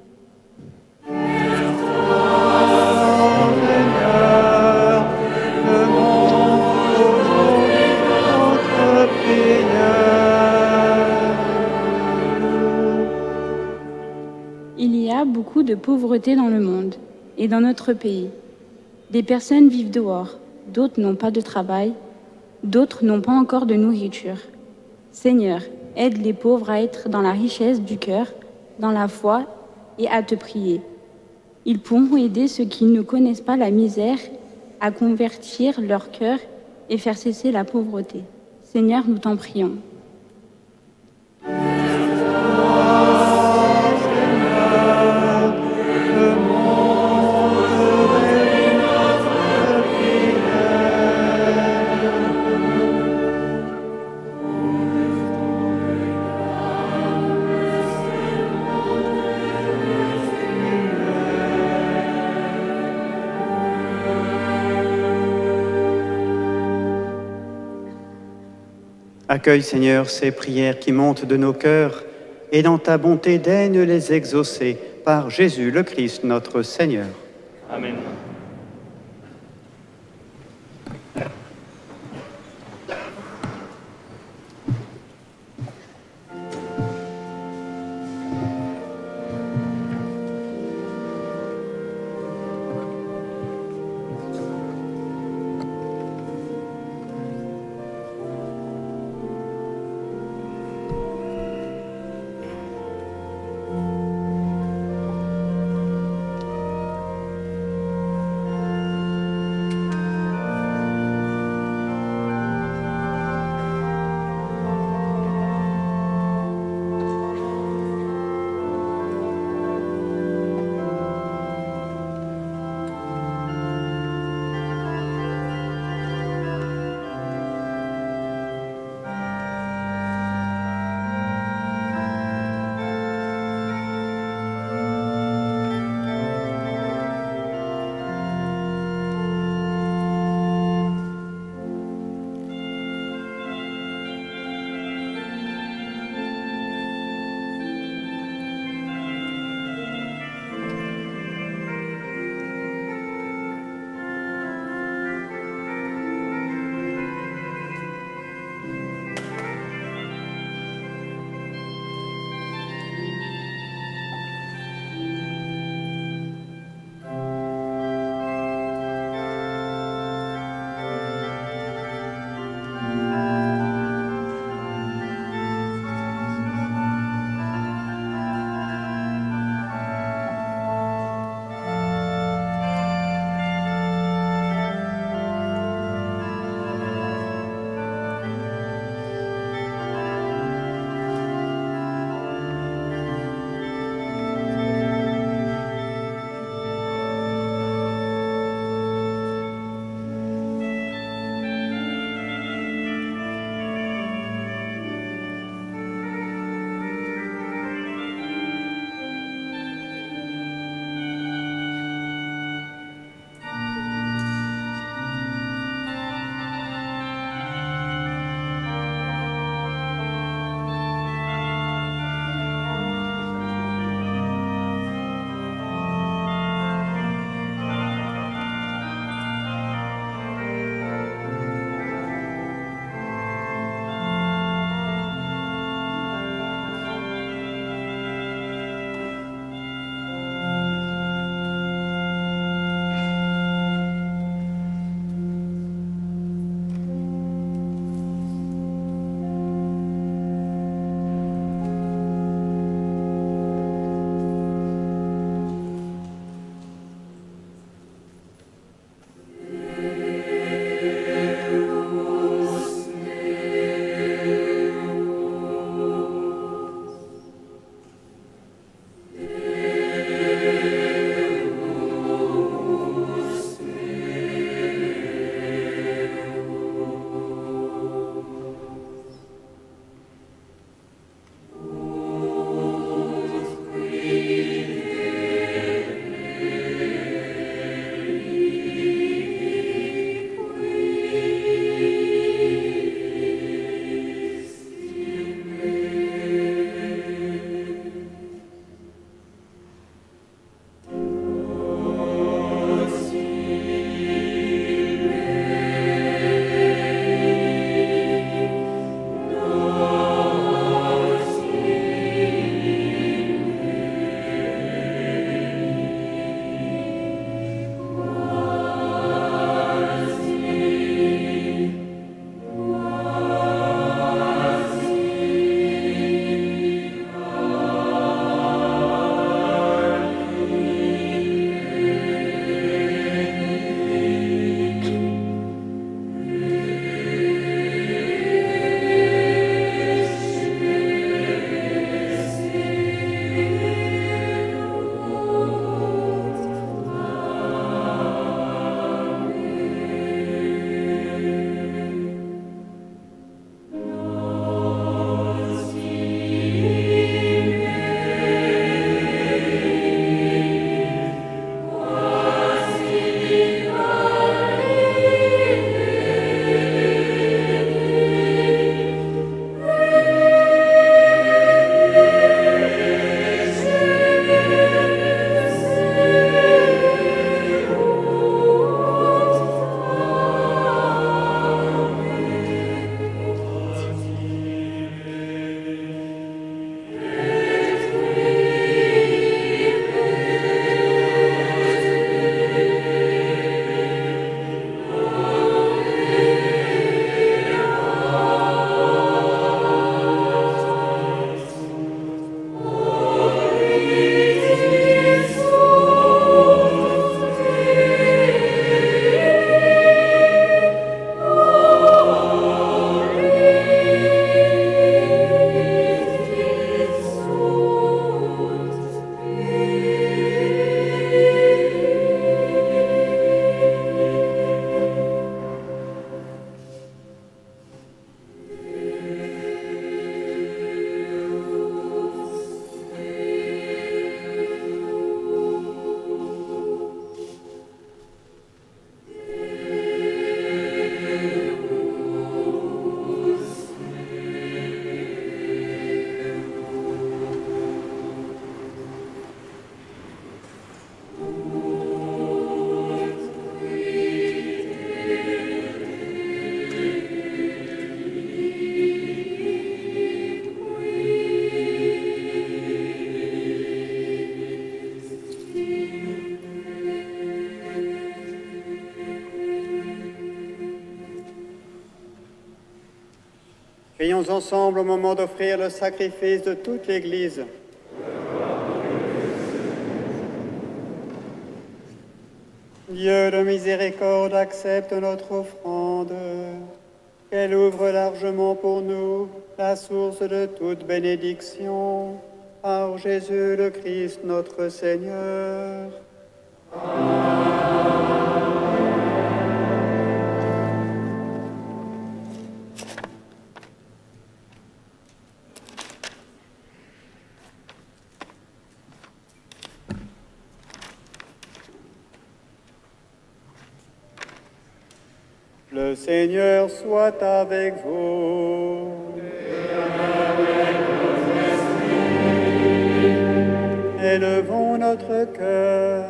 Il y a beaucoup de pauvreté dans le monde et dans notre pays. Des personnes vivent dehors, d'autres n'ont pas de travail, d'autres n'ont pas encore de nourriture. Seigneur, aide les pauvres à être dans la richesse du cœur, dans la foi et à te prier. Ils pourront aider ceux qui ne connaissent pas la misère à convertir leur cœur et faire cesser la pauvreté. Seigneur, nous t'en prions. Accueille, Seigneur, ces prières qui montent de nos cœurs et dans ta bonté daigne les exaucer par Jésus le Christ, notre Seigneur. Amen. Prions ensemble au moment d'offrir le sacrifice de toute l'Église. Dieu de miséricorde, accepte notre offrande, qu'elle ouvre largement pour nous la source de toute bénédiction, par Jésus le Christ notre Seigneur. Le Seigneur soit avec vous. Et avec votre esprit. Élevons notre cœur.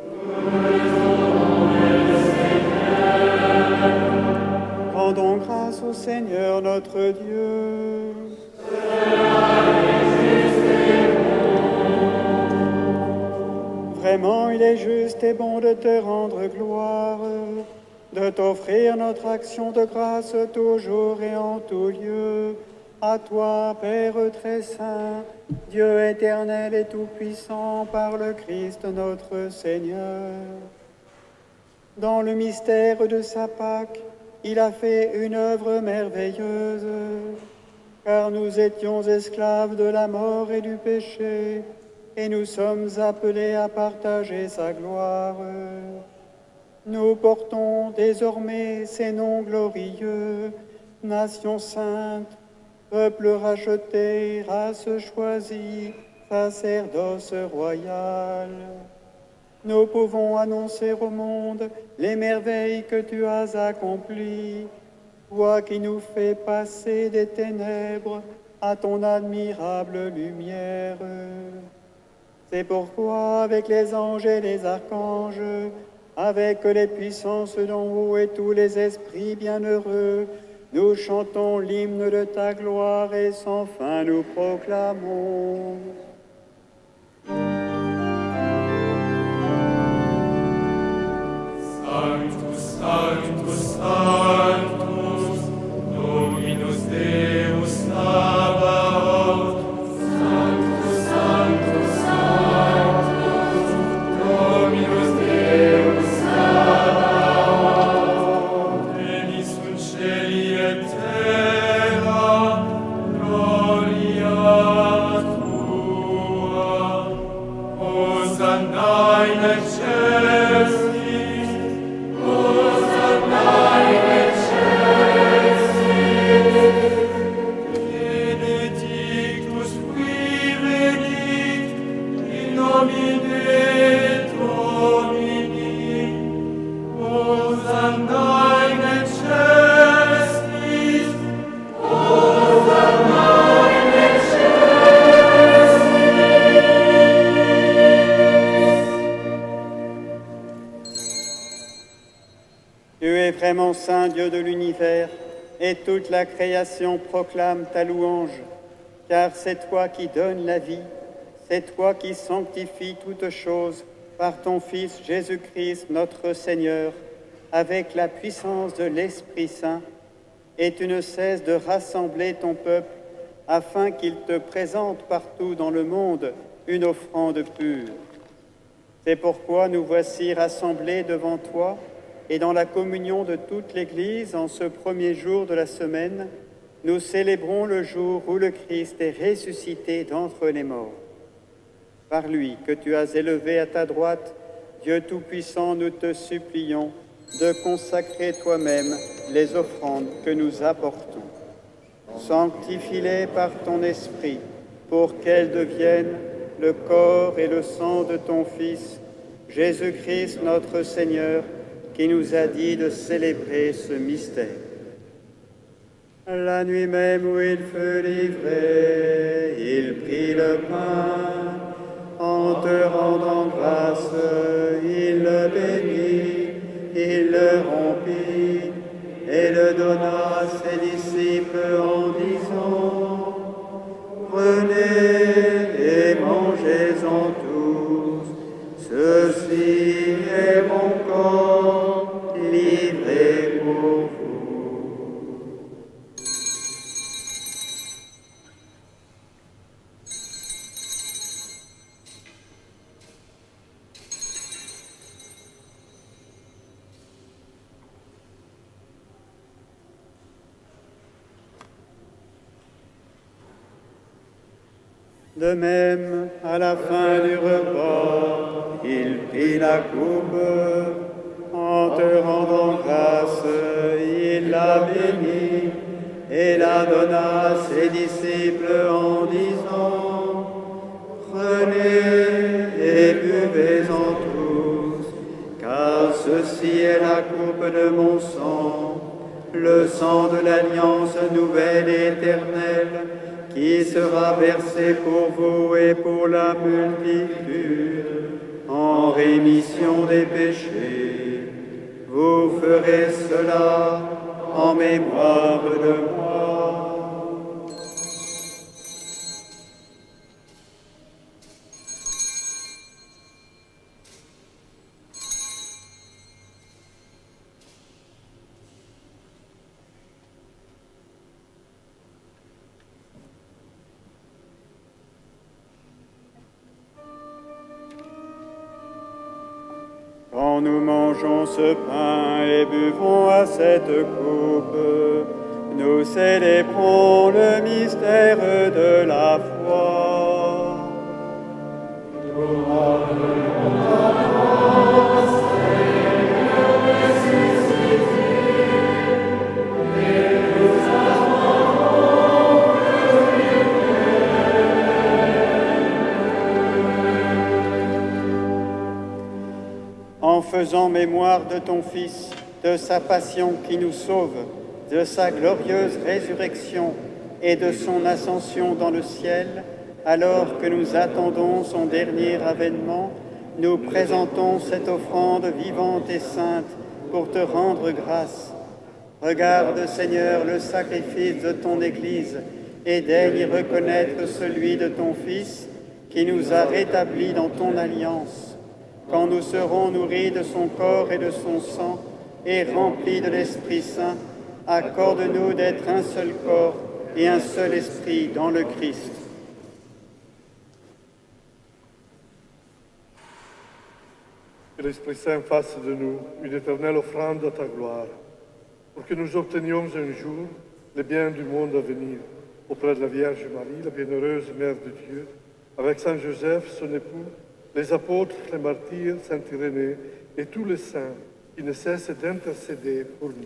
Rendons grâce au Seigneur notre Dieu. Vraiment, il est juste et bon de te rendre gloire, de t'offrir notre action de grâce toujours et en tout lieu, à toi, Père très saint, Dieu éternel et tout-puissant, par le Christ notre Seigneur. Dans le mystère de sa Pâque, il a fait une œuvre merveilleuse, car nous étions esclaves de la mort et du péché, et nous sommes appelés à partager sa gloire. Nous portons désormais ces noms glorieux, nation sainte, peuple racheté, race choisie, sacerdoce royal. Nous pouvons annoncer au monde les merveilles que tu as accomplies, toi qui nous fais passer des ténèbres à ton admirable lumière. C'est pourquoi, avec les anges et les archanges, avec les puissances d'en haut et tous les esprits bienheureux, nous chantons l'hymne de ta gloire et sans fin nous proclamons. Sanctus, Sanctus, Sanctus, Dominus Deus Sabaoth. Sanctus, Sanctus, Sanctus, Dominus Deus Sabaoth. Veni sunt celi et terra, gloria tua. Hosanna in excelsis, Vraiment saint Dieu de l'univers, et toute la création proclame ta louange, car c'est toi qui donnes la vie, c'est toi qui sanctifies toutes choses par ton Fils Jésus-Christ notre Seigneur, avec la puissance de l'Esprit Saint, et tu ne cesses de rassembler ton peuple afin qu'il te présente partout dans le monde une offrande pure. C'est pourquoi nous voici rassemblés devant toi, et dans la communion de toute l'Église, en ce premier jour de la semaine, nous célébrons le jour où le Christ est ressuscité d'entre les morts. Par lui que tu as élevé à ta droite, Dieu Tout-Puissant, nous te supplions de consacrer toi-même les offrandes que nous apportons. Sanctifie-les par ton Esprit, pour qu'elles deviennent le corps et le sang de ton Fils, Jésus-Christ notre Seigneur, qui nous a dit de célébrer ce mystère. La nuit même où il fut livré, il prit le pain, en te rendant grâce, il le bénit, il le rompit, et le donna à ses disciples en disant, « Prenez et mangez-en tous, ceci est mon corps livré pour vous. » De même, à la fin du repas, il prit la coupe, en te rendant grâce, il la bénit et la donna à ses disciples en disant: Prenez et buvez-en tous, car ceci est la coupe de mon sang, le sang de l'alliance nouvelle et éternelle, qui sera versé pour vous et pour la multitude en rémission des péchés. Vous ferez cela en mémoire de moi. Quand nous mangeons ce pain et buvons à cette coupe, nous célébrons le mystère de la foi. En faisant mémoire de ton Fils, de sa passion qui nous sauve, de sa glorieuse résurrection et de son ascension dans le ciel, alors que nous attendons son dernier avènement, nous présentons cette offrande vivante et sainte pour te rendre grâce. Regarde, Seigneur, le sacrifice de ton Église et daigne reconnaître celui de ton Fils qui nous a rétablis dans ton alliance. Quand nous serons nourris de son corps et de son sang et remplis de l'Esprit Saint, accorde-nous d'être un seul corps et un seul esprit dans le Christ. Que l'Esprit Saint fasse de nous une éternelle offrande à ta gloire, pour que nous obtenions un jour les biens du monde à venir, auprès de la Vierge Marie, la bienheureuse Mère de Dieu, avec Saint Joseph, son époux, les apôtres, les martyrs, Saint Irénée et tous les saints qui ne cessent d'intercéder pour nous.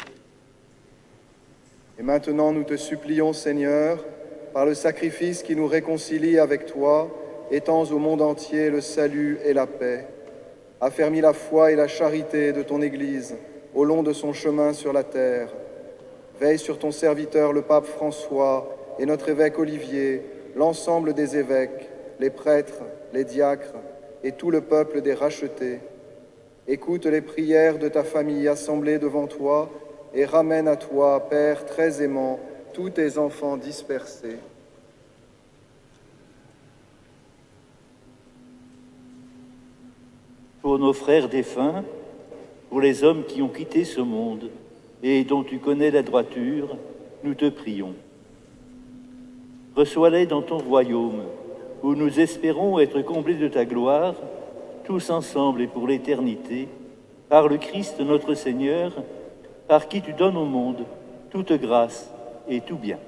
Et maintenant, nous te supplions, Seigneur, par le sacrifice qui nous réconcilie avec toi, étends au monde entier le salut et la paix. Affermis la foi et la charité de ton Église au long de son chemin sur la terre. Veille sur ton serviteur, le pape François, et notre évêque Olivier, l'ensemble des évêques, les prêtres, les diacres et tout le peuple des rachetés. Écoute les prières de ta famille assemblée devant toi et ramène à toi, Père très aimant, tous tes enfants dispersés. Pour nos frères défunts, pour les hommes qui ont quitté ce monde et dont tu connais la droiture, nous te prions. Reçois-les dans ton royaume, où nous espérons être comblés de ta gloire, tous ensemble et pour l'éternité, par le Christ notre Seigneur, par qui tu donnes au monde toute grâce et tout bien.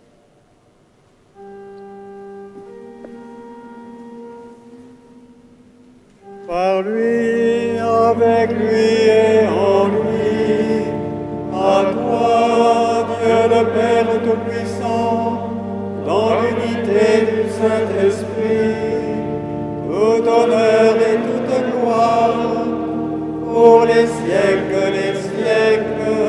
Par lui, avec lui et en lui, à toi, Dieu le Père Tout-Puissant, dans l'unité du Saint-Esprit, tout honneur et toute gloire, pour les siècles des siècles.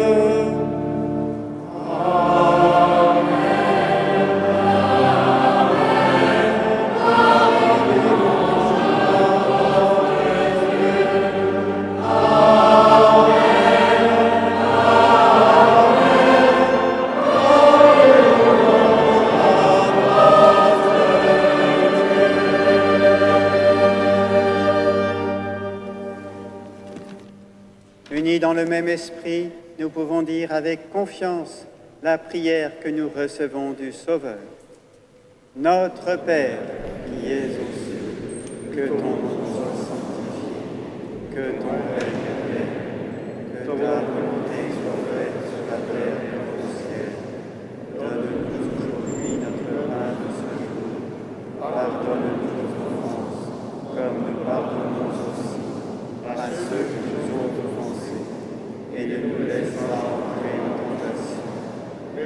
Unis dans le même esprit, nous pouvons dire avec confiance la prière que nous recevons du Sauveur. Notre Père, qui es aux cieux, que ton nom soit sanctifié, que ton règne vienne, que ta volonté soit faite sur la terre comme au ciel. Donne-nous aujourd'hui notre pain de ce jour.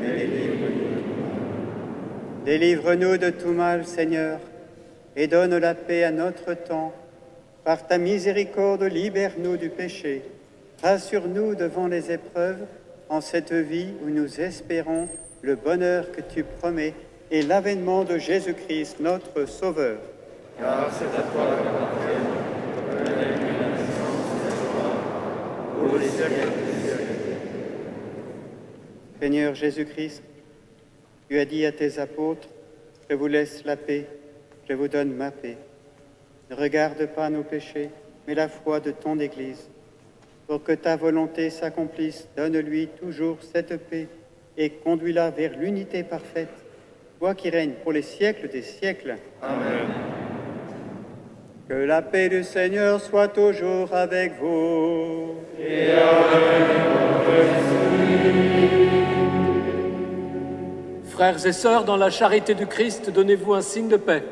Délivre-nous de tout mal, Seigneur, et donne la paix à notre temps. Par ta miséricorde, libère-nous du péché. Rassure-nous devant les épreuves, en cette vie où nous espérons le bonheur que tu promets et l'avènement de Jésus-Christ, notre Sauveur. Car c'est à toi la gloire pour les siècles des siècles. Seigneur Jésus-Christ, tu as dit à tes apôtres, je vous laisse la paix, je vous donne ma paix. Ne regarde pas nos péchés, mais la foi de ton Église. Pour que ta volonté s'accomplisse, donne-lui toujours cette paix et conduis-la vers l'unité parfaite, toi qui règnes pour les siècles des siècles. Amen. Que la paix du Seigneur soit toujours avec vous. Et avec votre esprit. Frères et sœurs, dans la charité du Christ, donnez-vous un signe de paix.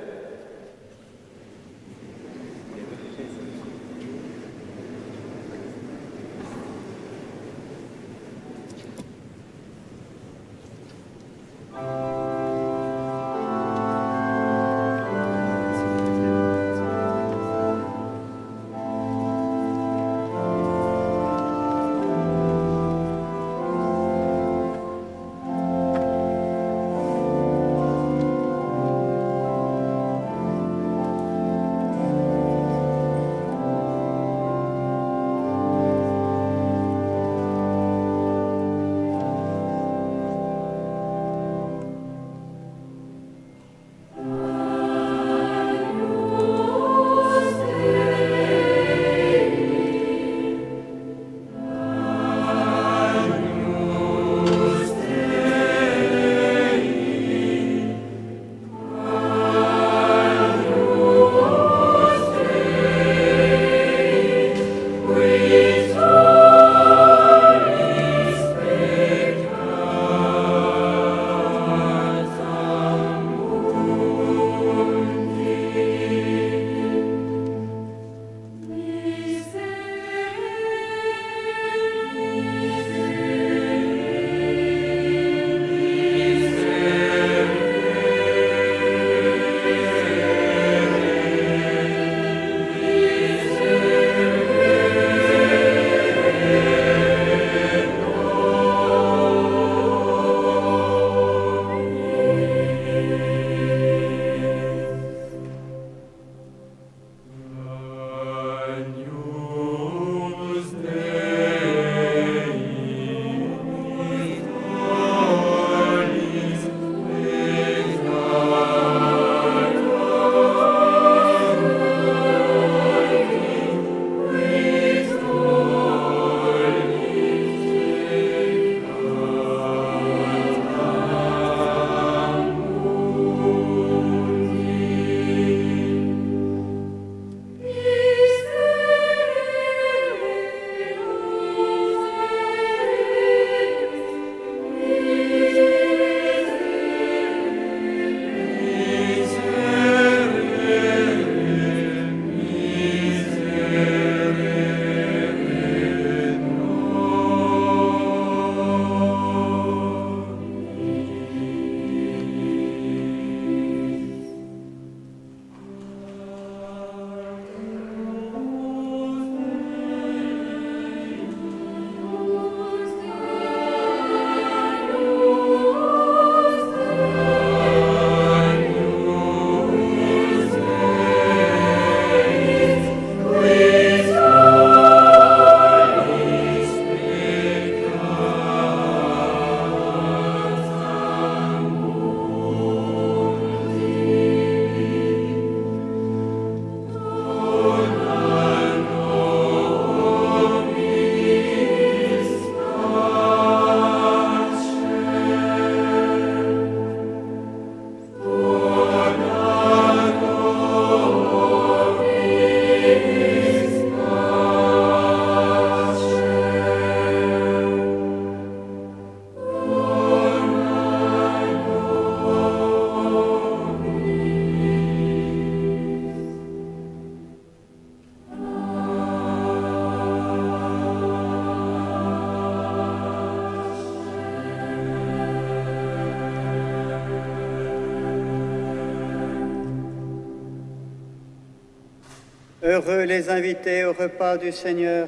Heureux les invités au repas du Seigneur.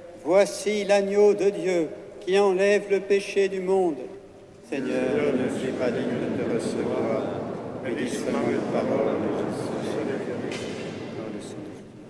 Voici l'agneau de Dieu qui enlève le péché du monde. Seigneur, je ne suis pas digne de te recevoir, mais dis seulement une parole et je serai guéri. Dans le sang de Jésus.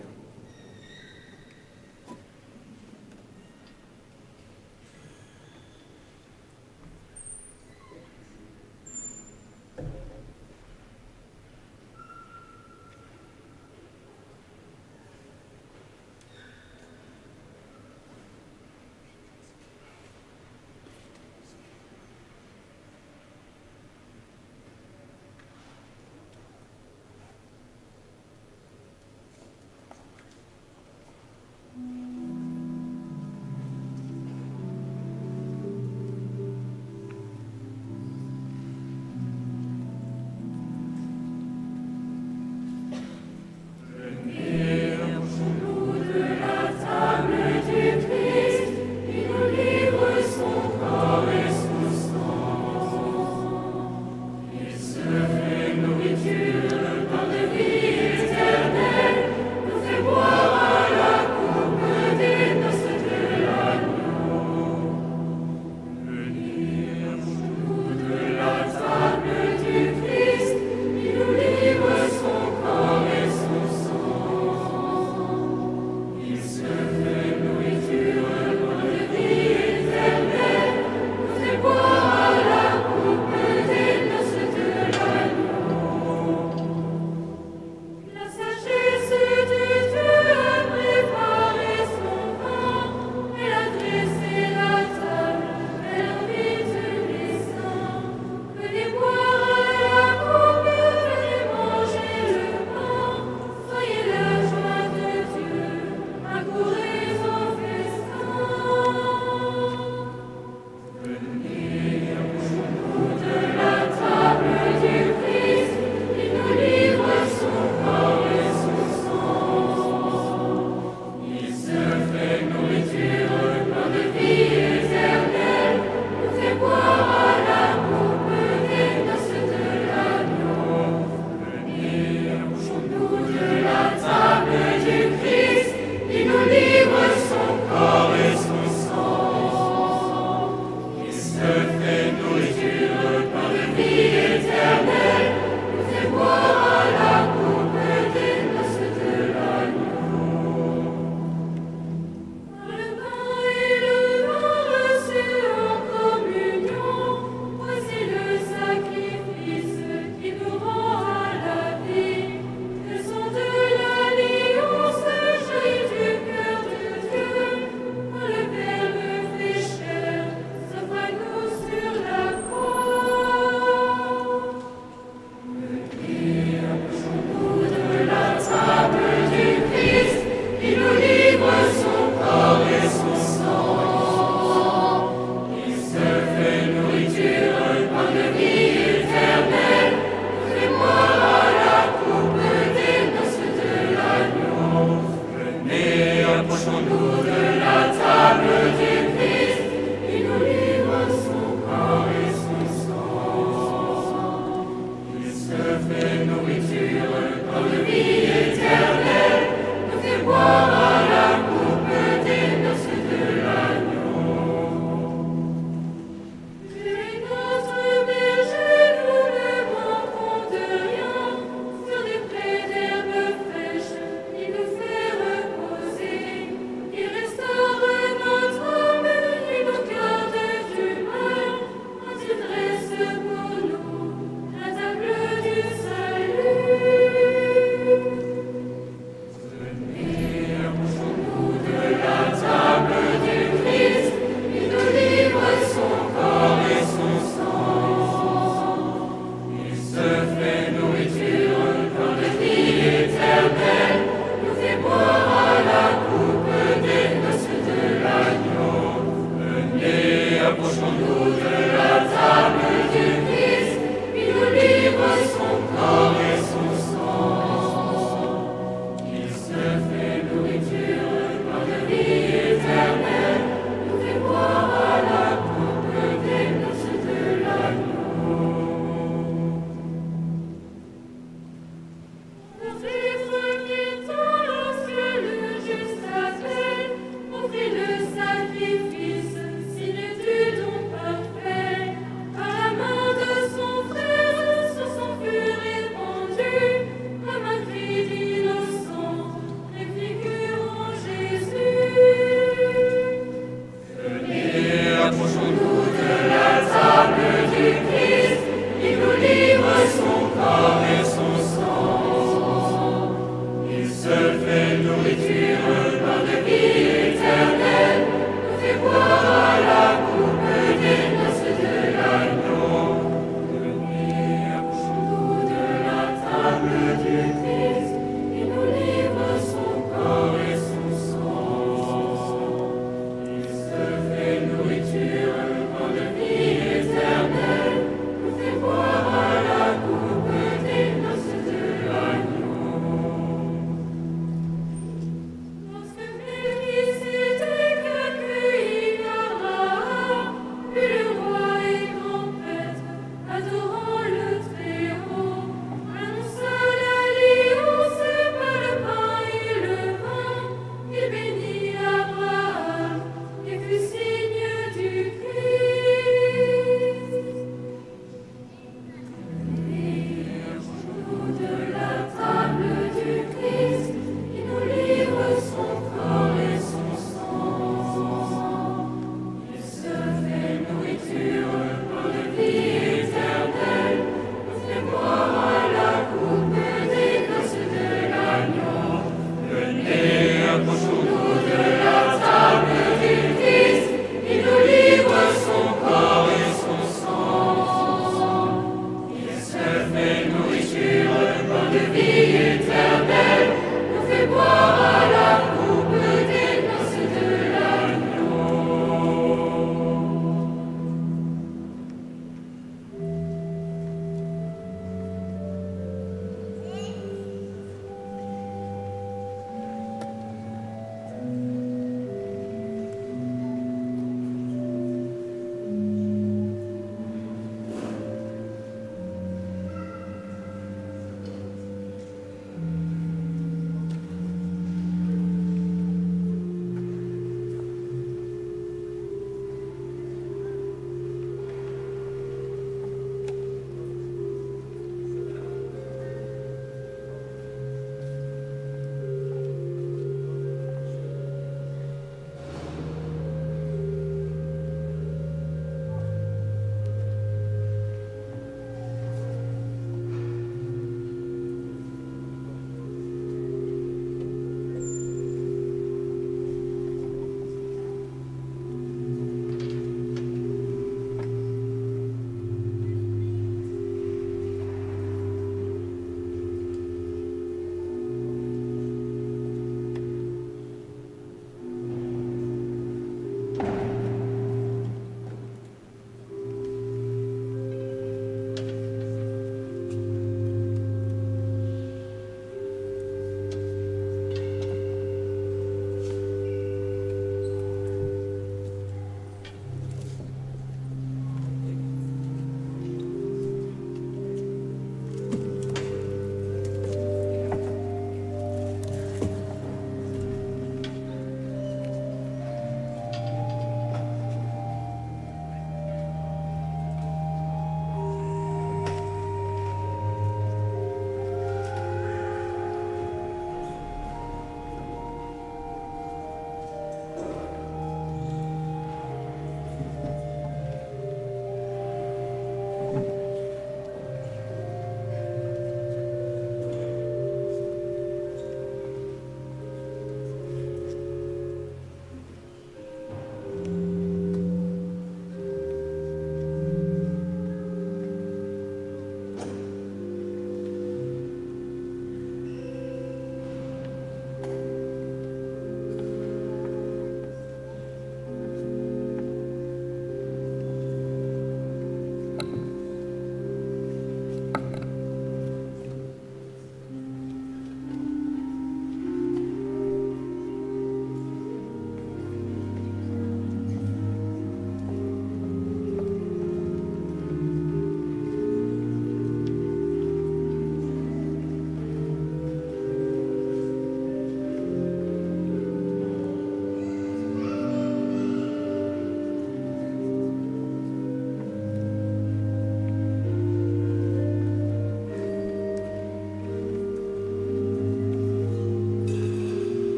Notre premier temps, lorsque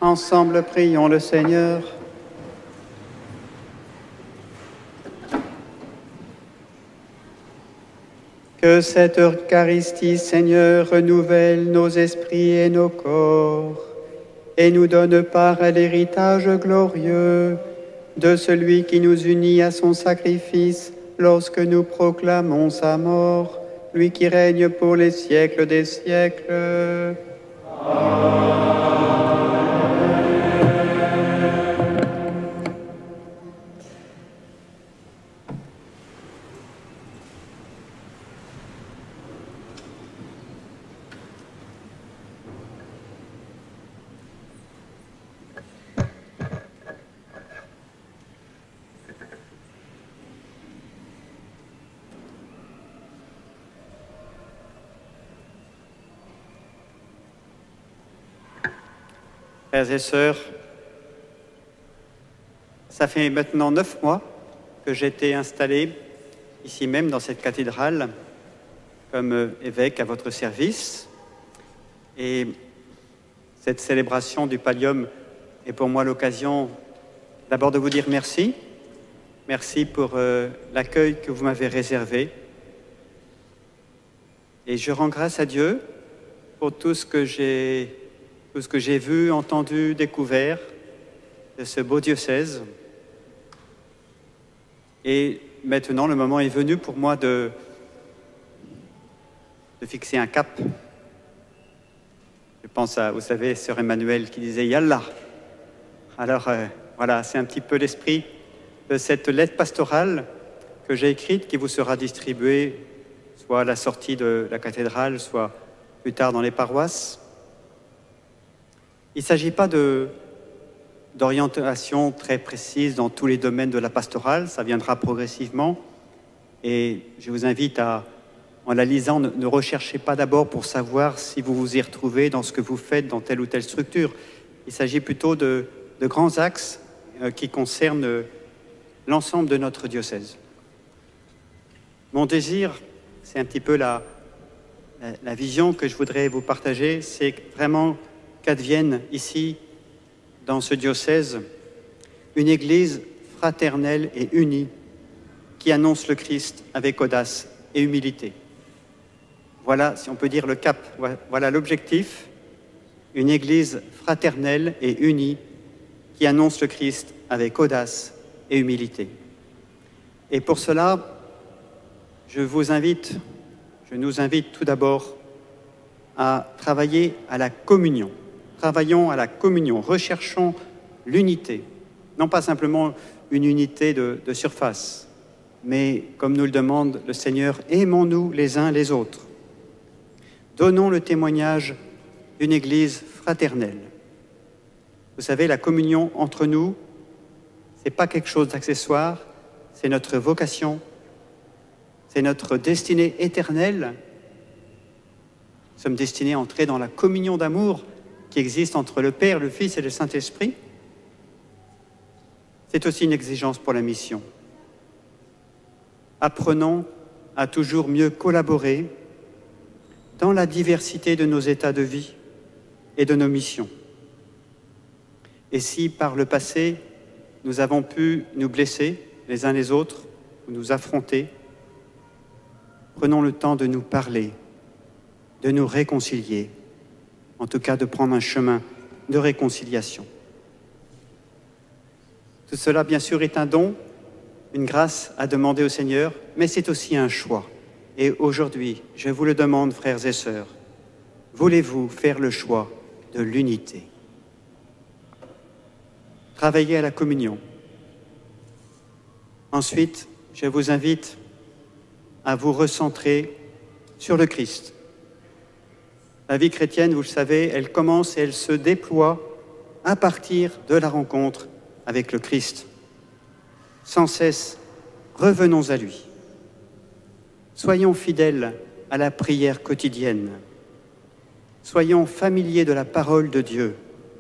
Ensemble, prions le Seigneur. Que cette Eucharistie, Seigneur, renouvelle nos esprits et nos corps, et nous donne part à l'héritage glorieux de celui qui nous unit à son sacrifice lorsque nous proclamons sa mort, lui qui règne pour les siècles des siècles. Amen. Frères et sœurs, ça fait maintenant neuf mois que j'ai été installé ici même dans cette cathédrale comme évêque à votre service. Et cette célébration du Pallium est pour moi l'occasion d'abord de vous dire merci. Merci pour euh, l'accueil que vous m'avez réservé. Et je rends grâce à Dieu pour tout ce que j'ai tout ce que j'ai vu, entendu, découvert de ce beau diocèse. Et maintenant, le moment est venu pour moi de, de fixer un cap. Je pense à, vous savez, Sœur Emmanuel qui disait « Yallah ». Alors, euh, voilà, c'est un petit peu l'esprit de cette lettre pastorale que j'ai écrite, qui vous sera distribuée soit à la sortie de la cathédrale, soit plus tard dans les paroisses. Il ne s'agit pas d'orientation très précise dans tous les domaines de la pastorale, ça viendra progressivement. Et je vous invite à, en la lisant, ne, ne recherchez pas d'abord pour savoir si vous vous y retrouvez dans ce que vous faites dans telle ou telle structure. Il s'agit plutôt de, de grands axes euh, qui concernent euh, l'ensemble de notre diocèse. Mon désir, c'est un petit peu la, la, la vision que je voudrais vous partager, c'est vraiment qu'advienne ici, dans ce diocèse, une Église fraternelle et unie qui annonce le Christ avec audace et humilité. Voilà, si on peut dire, le cap, voilà l'objectif, une Église fraternelle et unie qui annonce le Christ avec audace et humilité. Et pour cela, je vous invite, je nous invite tout d'abord à travailler à la communion. Travaillons à la communion, recherchons l'unité, non pas simplement une unité de, de surface, mais comme nous le demande le Seigneur, aimons-nous les uns les autres. Donnons le témoignage d'une Église fraternelle. Vous savez, la communion entre nous, ce n'est pas quelque chose d'accessoire, c'est notre vocation, c'est notre destinée éternelle. Nous sommes destinés à entrer dans la communion d'amour qui existe entre le Père, le Fils et le Saint-Esprit. C'est aussi une exigence pour la mission. Apprenons à toujours mieux collaborer dans la diversité de nos états de vie et de nos missions. Et si par le passé, nous avons pu nous blesser les uns les autres, ou nous affronter, prenons le temps de nous parler, de nous réconcilier, en tout cas de prendre un chemin de réconciliation. Tout cela, bien sûr, est un don, une grâce à demander au Seigneur, mais c'est aussi un choix. Et aujourd'hui, je vous le demande, frères et sœurs, voulez-vous faire le choix de l'unité? Travaillez à la communion. Ensuite, je vous invite à vous recentrer sur le Christ. La vie chrétienne, vous le savez, elle commence et elle se déploie à partir de la rencontre avec le Christ. Sans cesse, revenons à lui. Soyons fidèles à la prière quotidienne. Soyons familiers de la parole de Dieu.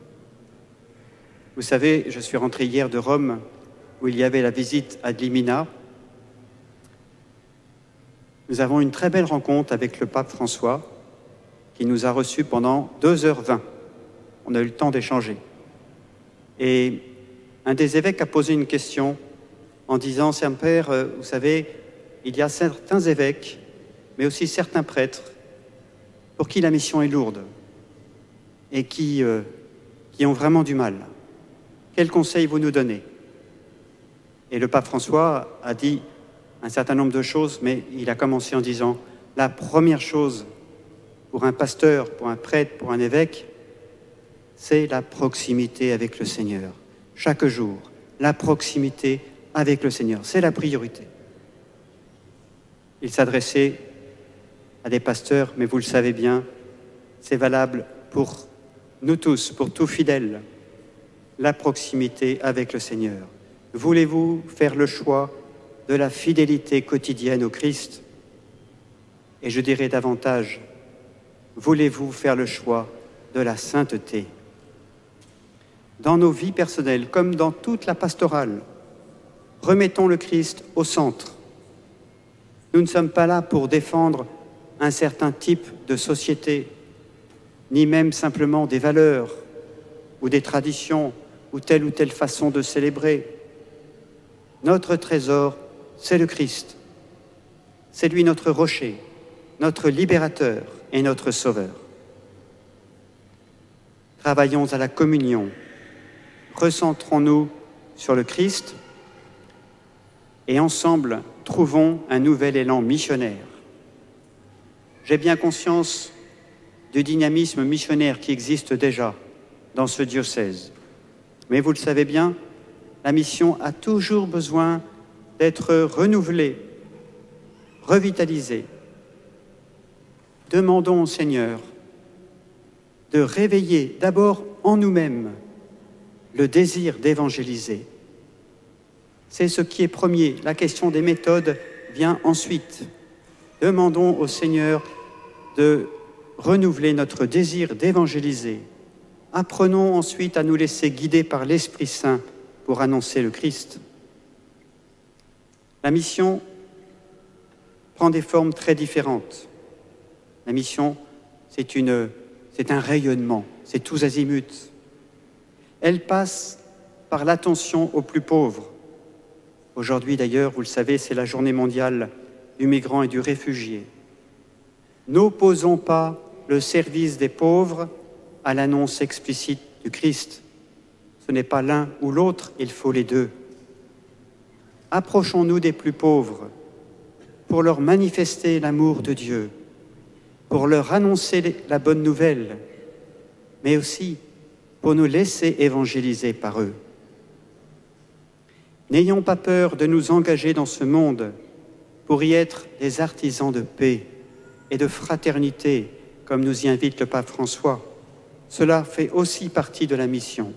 Vous savez, je suis rentré hier de Rome, où il y avait la visite à Limina. Nous avons une très belle rencontre avec le pape François, qui nous a reçus pendant deux heures vingt. On a eu le temps d'échanger. Et un des évêques a posé une question en disant, Saint-Père, euh, vous savez, il y a certains évêques, mais aussi certains prêtres, pour qui la mission est lourde et qui, euh, qui ont vraiment du mal. Quel conseil vous nous donnez? Et le pape François a dit un certain nombre de choses, mais il a commencé en disant, la première chose pour un pasteur, pour un prêtre, pour un évêque, c'est la proximité avec le Seigneur. Chaque jour, la proximité avec le Seigneur, c'est la priorité. Il s'adressait à des pasteurs, mais vous le savez bien, c'est valable pour nous tous, pour tout fidèle, la proximité avec le Seigneur. Voulez-vous faire le choix de la fidélité quotidienne au Christ? Et je dirais davantage, voulez-vous faire le choix de la sainteté? Dans nos vies personnelles, comme dans toute la pastorale, remettons le Christ au centre. Nous ne sommes pas là pour défendre un certain type de société, ni même simplement des valeurs ou des traditions ou telle ou telle façon de célébrer. Notre trésor, c'est le Christ. C'est lui notre rocher, notre libérateur et notre sauveur. Travaillons à la communion, recentrons-nous sur le Christ et ensemble trouvons un nouvel élan missionnaire. J'ai bien conscience du dynamisme missionnaire qui existe déjà dans ce diocèse. Mais vous le savez bien, la mission a toujours besoin d'être renouvelée, revitalisée. Demandons au Seigneur de réveiller d'abord en nous-mêmes le désir d'évangéliser. C'est ce qui est premier. La question des méthodes vient ensuite. Demandons au Seigneur de renouveler notre désir d'évangéliser. Apprenons ensuite à nous laisser guider par l'Esprit Saint pour annoncer le Christ. La mission prend des formes très différentes. La mission, c'est une, c'est un rayonnement, c'est tous azimuts. Elle passe par l'attention aux plus pauvres. Aujourd'hui d'ailleurs, vous le savez, c'est la journée mondiale du migrant et du réfugié. N'opposons pas le service des pauvres à l'annonce explicite du Christ. Ce n'est pas l'un ou l'autre, il faut les deux. Approchons-nous des plus pauvres pour leur manifester l'amour de Dieu, pour leur annoncer la bonne nouvelle, mais aussi pour nous laisser évangéliser par eux. N'ayons pas peur de nous engager dans ce monde pour y être des artisans de paix et de fraternité, comme nous y invite le pape François. Cela fait aussi partie de la mission.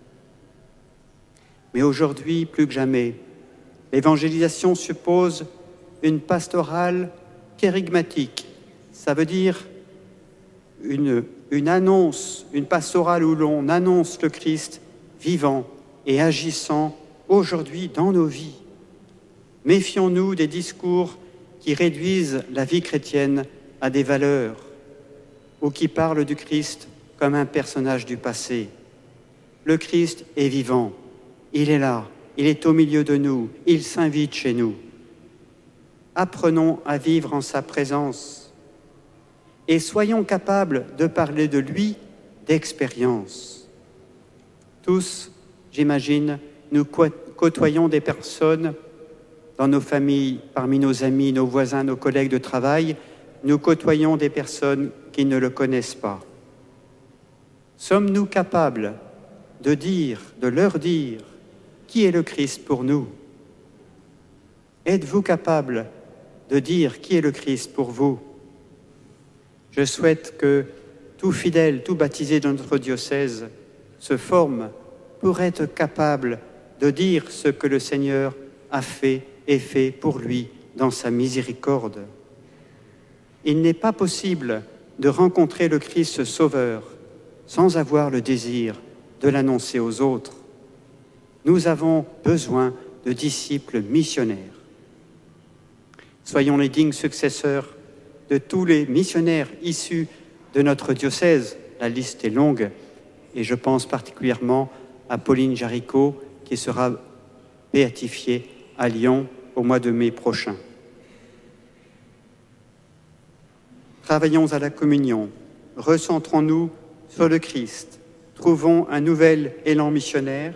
Mais aujourd'hui, plus que jamais, l'évangélisation suppose une pastorale kérygmatique. Ça veut dire une, une annonce, une pastorale où l'on annonce le Christ vivant et agissant aujourd'hui dans nos vies. Méfions-nous des discours qui réduisent la vie chrétienne à des valeurs ou qui parlent du Christ comme un personnage du passé. Le Christ est vivant, il est là, il est au milieu de nous, il s'invite chez nous. Apprenons à vivre en sa présence et soyons capables de parler de lui d'expérience. Tous, j'imagine, nous côtoyons des personnes dans nos familles, parmi nos amis, nos voisins, nos collègues de travail, nous côtoyons des personnes qui ne le connaissent pas. Sommes-nous capables de dire, de leur dire, qui est le Christ pour nous? Êtes-vous capable de dire qui est le Christ pour vous? Je souhaite que tout fidèle, tout baptisé dans notre diocèse se forme pour être capable de dire ce que le Seigneur a fait et fait pour lui dans sa miséricorde. Il n'est pas possible de rencontrer le Christ Sauveur sans avoir le désir de l'annoncer aux autres. Nous avons besoin de disciples missionnaires. Soyons les dignes successeurs de tous les missionnaires issus de notre diocèse. La liste est longue et je pense particulièrement à Pauline Jaricot, qui sera béatifiée à Lyon au mois de mai prochain. Travaillons à la communion, recentrons-nous sur le Christ, trouvons un nouvel élan missionnaire,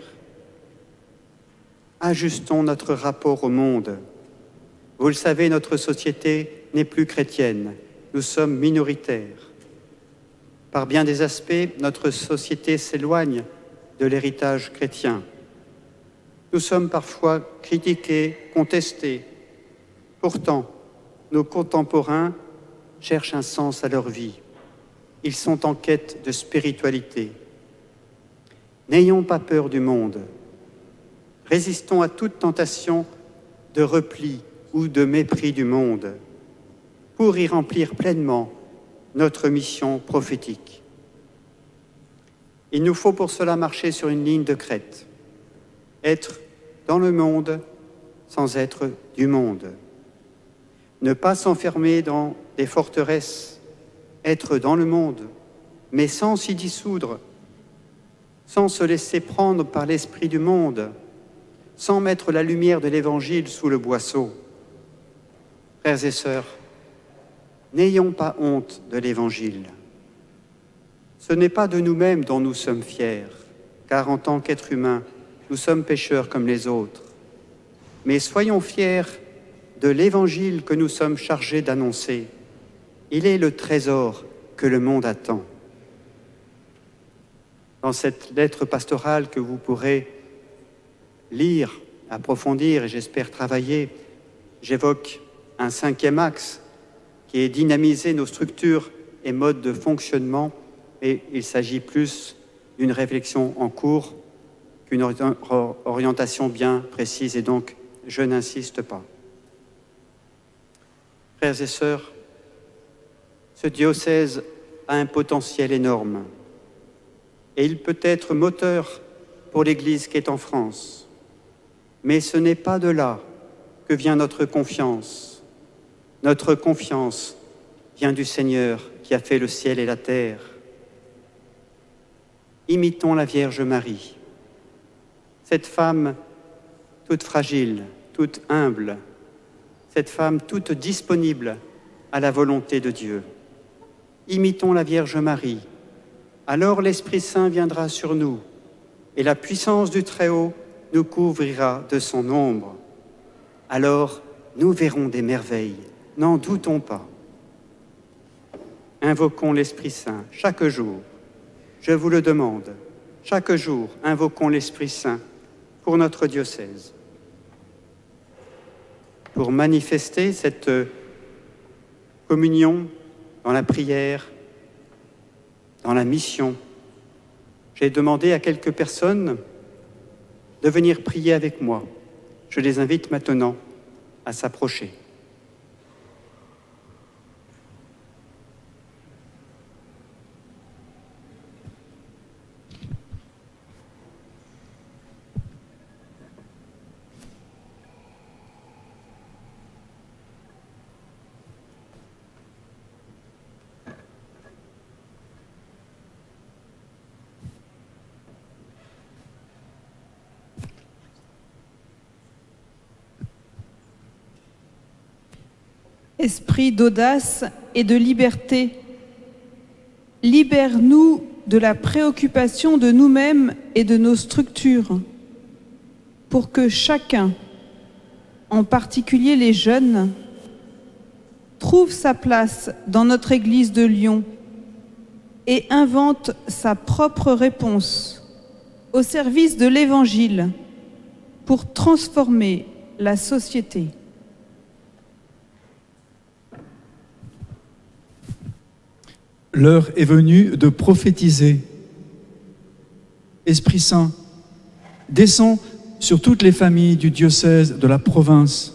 ajustons notre rapport au monde. Vous le savez, notre société n'est plus chrétienne, nous sommes minoritaires. Par bien des aspects, notre société s'éloigne de l'héritage chrétien. Nous sommes parfois critiqués, contestés. Pourtant, nos contemporains cherchent un sens à leur vie. Ils sont en quête de spiritualité. N'ayons pas peur du monde. Résistons à toute tentation de repli ou de mépris du monde pour y remplir pleinement notre mission prophétique. Il nous faut pour cela marcher sur une ligne de crête, être dans le monde sans être du monde, ne pas s'enfermer dans des forteresses, être dans le monde, mais sans s'y dissoudre, sans se laisser prendre par l'esprit du monde, sans mettre la lumière de l'Évangile sous le boisseau. Frères et sœurs, n'ayons pas honte de l'Évangile. Ce n'est pas de nous-mêmes dont nous sommes fiers, car en tant qu'êtres humains, nous sommes pécheurs comme les autres. Mais soyons fiers de l'Évangile que nous sommes chargés d'annoncer. Il est le trésor que le monde attend. Dans cette lettre pastorale que vous pourrez lire, approfondir et j'espère travailler, j'évoque un cinquième axe qui est dynamiser nos structures et modes de fonctionnement, et il s'agit plus d'une réflexion en cours qu'une orientation bien précise, et donc je n'insiste pas. Frères et sœurs, ce diocèse a un potentiel énorme et il peut être moteur pour l'Église qui est en France. Mais ce n'est pas de là que vient notre confiance. Notre confiance vient du Seigneur qui a fait le ciel et la terre. Imitons la Vierge Marie, cette femme toute fragile, toute humble, cette femme toute disponible à la volonté de Dieu. Imitons la Vierge Marie, alors l'Esprit Saint viendra sur nous et la puissance du Très-Haut nous couvrira de son ombre. Alors nous verrons des merveilles, n'en doutons pas. Invoquons l'Esprit Saint chaque jour. Je vous le demande, chaque jour, invoquons l'Esprit Saint pour notre diocèse. Pour manifester cette communion dans la prière, dans la mission, j'ai demandé à quelques personnes de venir prier avec moi. Je les invite maintenant à s'approcher. Esprit d'audace et de liberté, libère-nous de la préoccupation de nous-mêmes et de nos structures, pour que chacun, en particulier les jeunes, trouve sa place dans notre Église de Lyon et invente sa propre réponse au service de l'Évangile pour transformer la société. L'heure est venue de prophétiser. Esprit Saint, descends sur toutes les familles du diocèse de la province.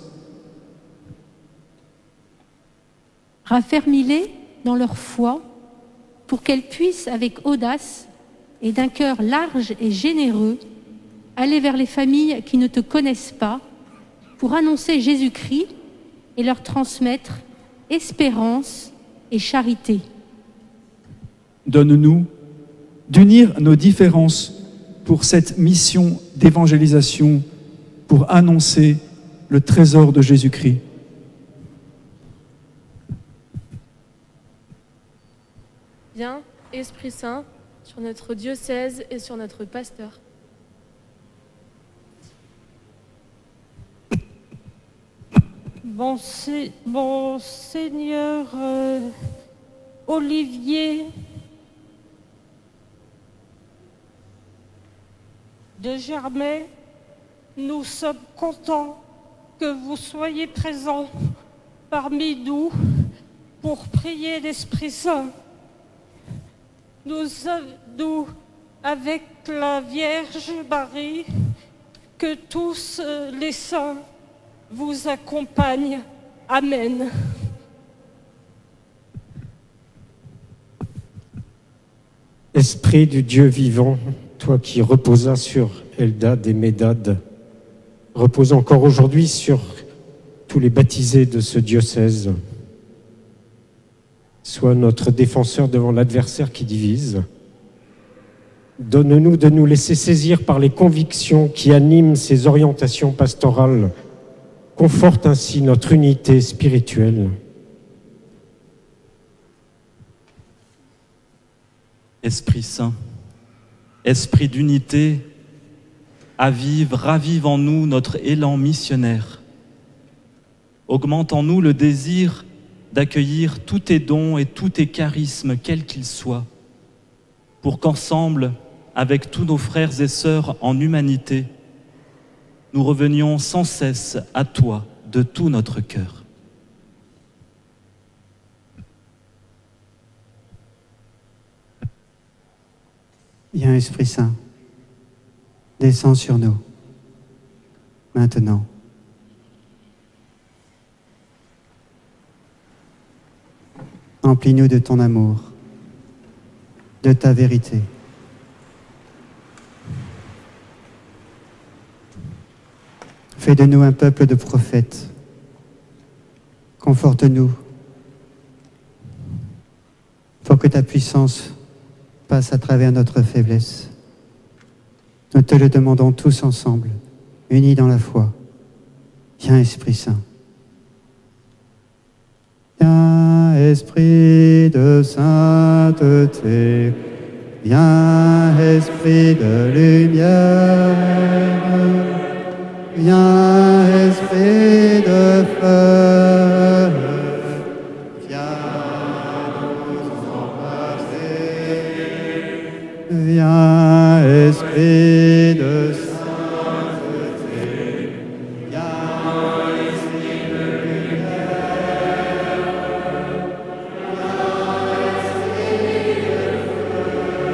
Raffermis-les dans leur foi pour qu'elles puissent, avec audace et d'un cœur large et généreux, aller vers les familles qui ne te connaissent pas pour annoncer Jésus-Christ et leur transmettre espérance et charité. Donne-nous d'unir nos différences pour cette mission d'évangélisation, pour annoncer le trésor de Jésus-Christ. Viens, Esprit Saint, sur notre diocèse et sur notre pasteur. Bon, bon Seigneur euh, Olivier de Germay, nous sommes contents que vous soyez présents parmi nous pour prier l'Esprit Saint. Nous, nous, avec la Vierge Marie, que tous les saints vous accompagnent. Amen. Esprit du Dieu vivant, toi qui reposas sur Eldad et Médad, repose encore aujourd'hui sur tous les baptisés de ce diocèse. Sois notre défenseur devant l'adversaire qui divise. Donne-nous de nous laisser saisir par les convictions qui animent ces orientations pastorales. Conforte ainsi notre unité spirituelle. Esprit Saint, Esprit d'unité, avive, ravive en nous notre élan missionnaire. Augmente en nous le désir d'accueillir tous tes dons et tous tes charismes, quels qu'ils soient, pour qu'ensemble, avec tous nos frères et sœurs en humanité, nous revenions sans cesse à toi de tout notre cœur. Viens, Esprit Saint, descends sur nous, maintenant. Emplis-nous de ton amour, de ta vérité. Fais de nous un peuple de prophètes. Conforte-nous pour que ta puissance passe à travers notre faiblesse. Nous te le demandons tous ensemble, unis dans la foi. Viens, Esprit Saint. Viens, Esprit de sainteté. Viens, Esprit de lumière. Viens, Esprit de feu. Viens, Esprit de sainteté, viens, Esprit de lumière, viens, Esprit de feu,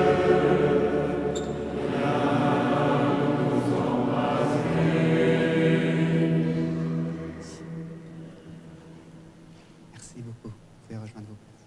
viens nous embrasser. Merci beaucoup. Vous pouvez rejoindre vos places.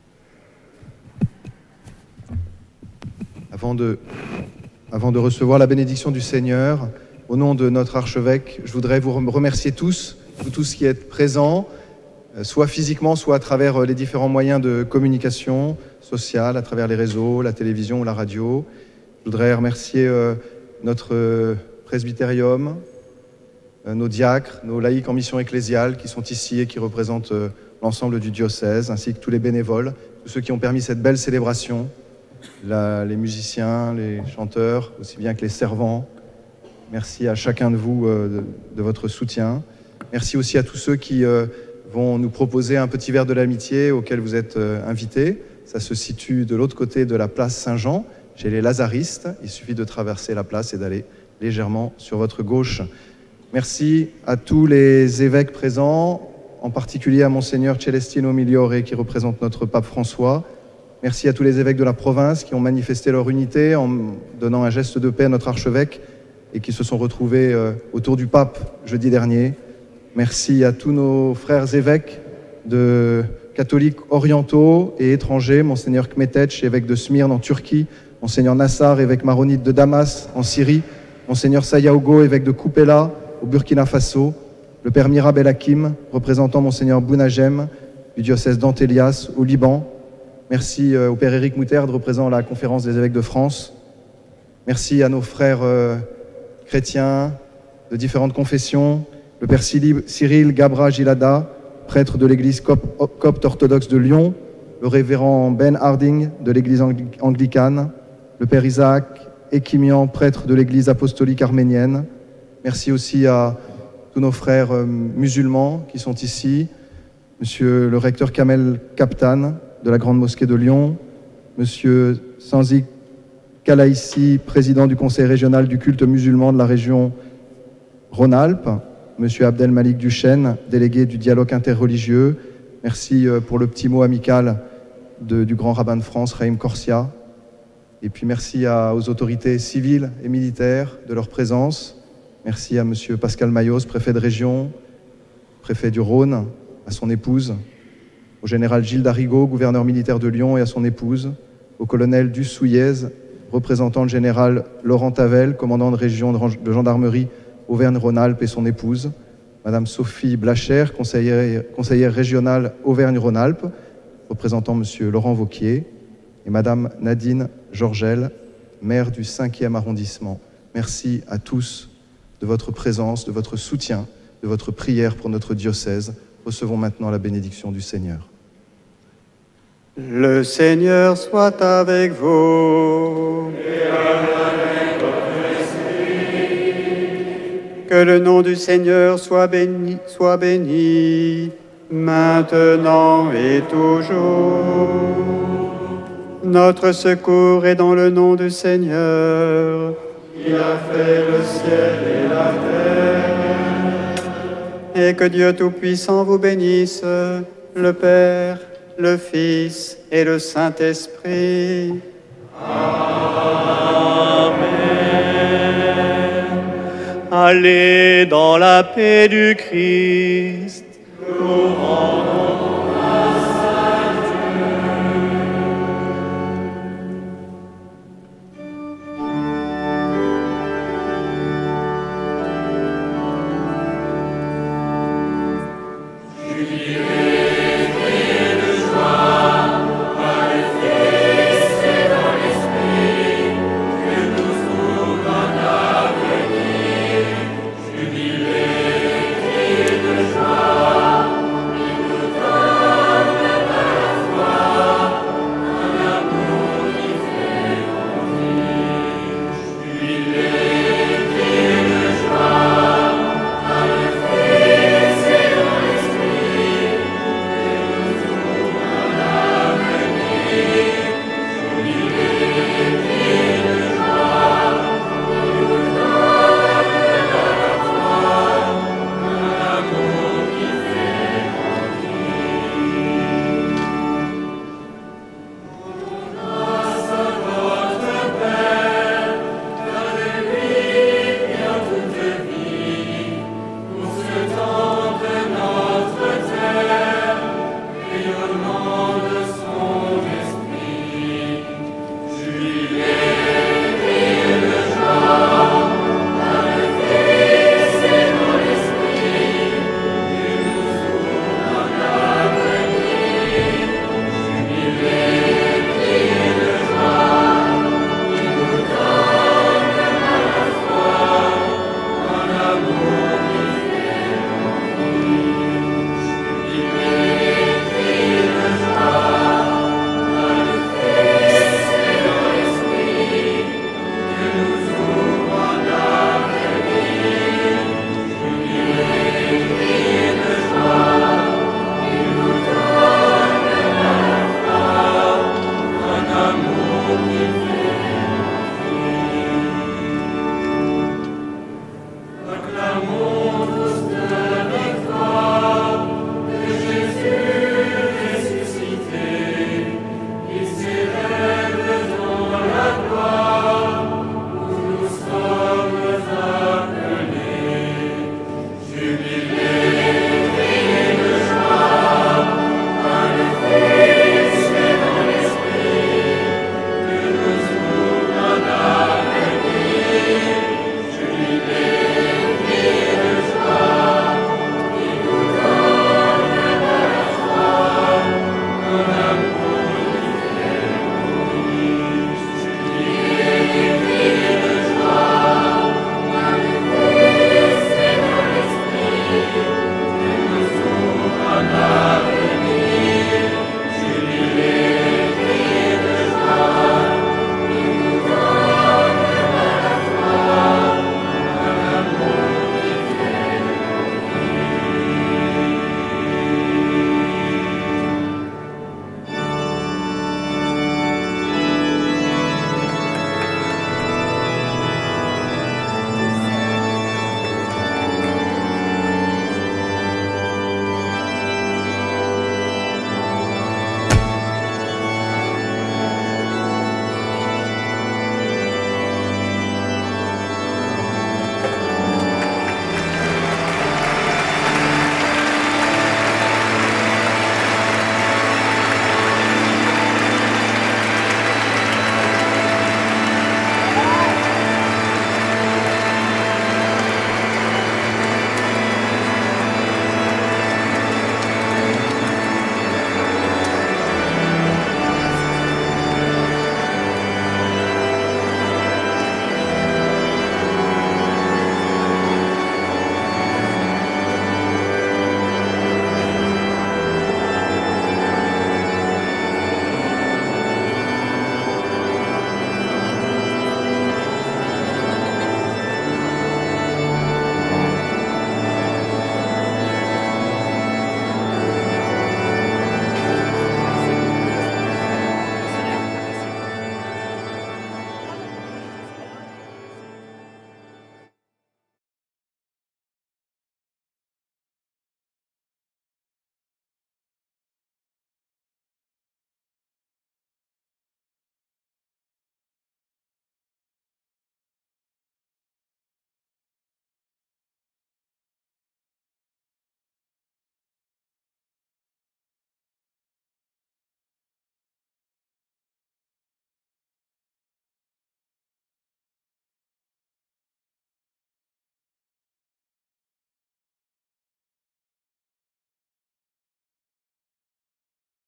Avant de, avant de recevoir la bénédiction du Seigneur, au nom de notre archevêque, je voudrais vous remercier tous, vous tous qui êtes présents, soit physiquement, soit à travers les différents moyens de communication sociale, à travers les réseaux, la télévision ou la radio. Je voudrais remercier notre presbytérium, nos diacres, nos laïcs en mission ecclésiale qui sont ici et qui représentent l'ensemble du diocèse, ainsi que tous les bénévoles, tous ceux qui ont permis cette belle célébration. La, les musiciens, les chanteurs, aussi bien que les servants. Merci à chacun de vous euh, de, de votre soutien. Merci aussi à tous ceux qui euh, vont nous proposer un petit verre de l'amitié auquel vous êtes euh, invités. Ça se situe de l'autre côté de la place Saint-Jean, chez les Lazaristes. Il suffit de traverser la place et d'aller légèrement sur votre gauche. Merci à tous les évêques présents, en particulier à Monseigneur Celestino Migliore qui représente notre pape François. Merci à tous les évêques de la province qui ont manifesté leur unité en donnant un geste de paix à notre archevêque et qui se sont retrouvés autour du pape jeudi dernier. Merci à tous nos frères évêques de catholiques orientaux et étrangers, Monseigneur Kmetech, évêque de Smyrne en Turquie, Monseigneur Nassar, évêque maronite de Damas en Syrie, Monseigneur Sayaogo, évêque de Koupela au Burkina Faso, le Père Mirab El Hakim, représentant Monseigneur Bounagem du diocèse d'Antélias au Liban. Merci au Père Éric Mouterde, représentant la Conférence des évêques de France. Merci à nos frères euh, chrétiens de différentes confessions, le Père Cyril Gabra Gilada, prêtre de l'église copte orthodoxe de Lyon, le révérend Ben Harding de l'église anglicane, le Père Isaac Ekimian, prêtre de l'église apostolique arménienne. Merci aussi à tous nos frères euh, musulmans qui sont ici, Monsieur le recteur Kamel Kaptan de la Grande Mosquée de Lyon, Monsieur Sanzik Kalaïssi, président du Conseil régional du culte musulman de la région Rhône-Alpes, Monsieur Abdel Malik Duchesne, délégué du dialogue interreligieux. Merci pour le petit mot amical de, du grand rabbin de France, Raïm Corsia. Et puis merci à, aux autorités civiles et militaires de leur présence. Merci à Monsieur Pascal Mayos, préfet de région, préfet du Rhône, à son épouse, au général Gilles Darigo, gouverneur militaire de Lyon, et à son épouse, au colonel Duce Souillez, représentant le général Laurent Tavel, commandant de région de gendarmerie Auvergne-Rhône-Alpes, et son épouse, Madame Sophie Blacher, conseillère, conseillère régionale Auvergne-Rhône-Alpes, représentant Monsieur Laurent Vauquier, et Madame Nadine Georgel, maire du cinquième arrondissement. Merci à tous de votre présence, de votre soutien, de votre prière pour notre diocèse. Recevons maintenant la bénédiction du Seigneur. Le Seigneur soit avec vous. Et avec votre esprit. Que le nom du Seigneur soit béni, soit béni, maintenant et toujours. Notre secours est dans le nom du Seigneur. Il a fait le ciel et la terre. Et que Dieu Tout-Puissant vous bénisse, le Père, le Fils et le Saint-Esprit. Amen. Allez dans la paix du Christ. Nous rendons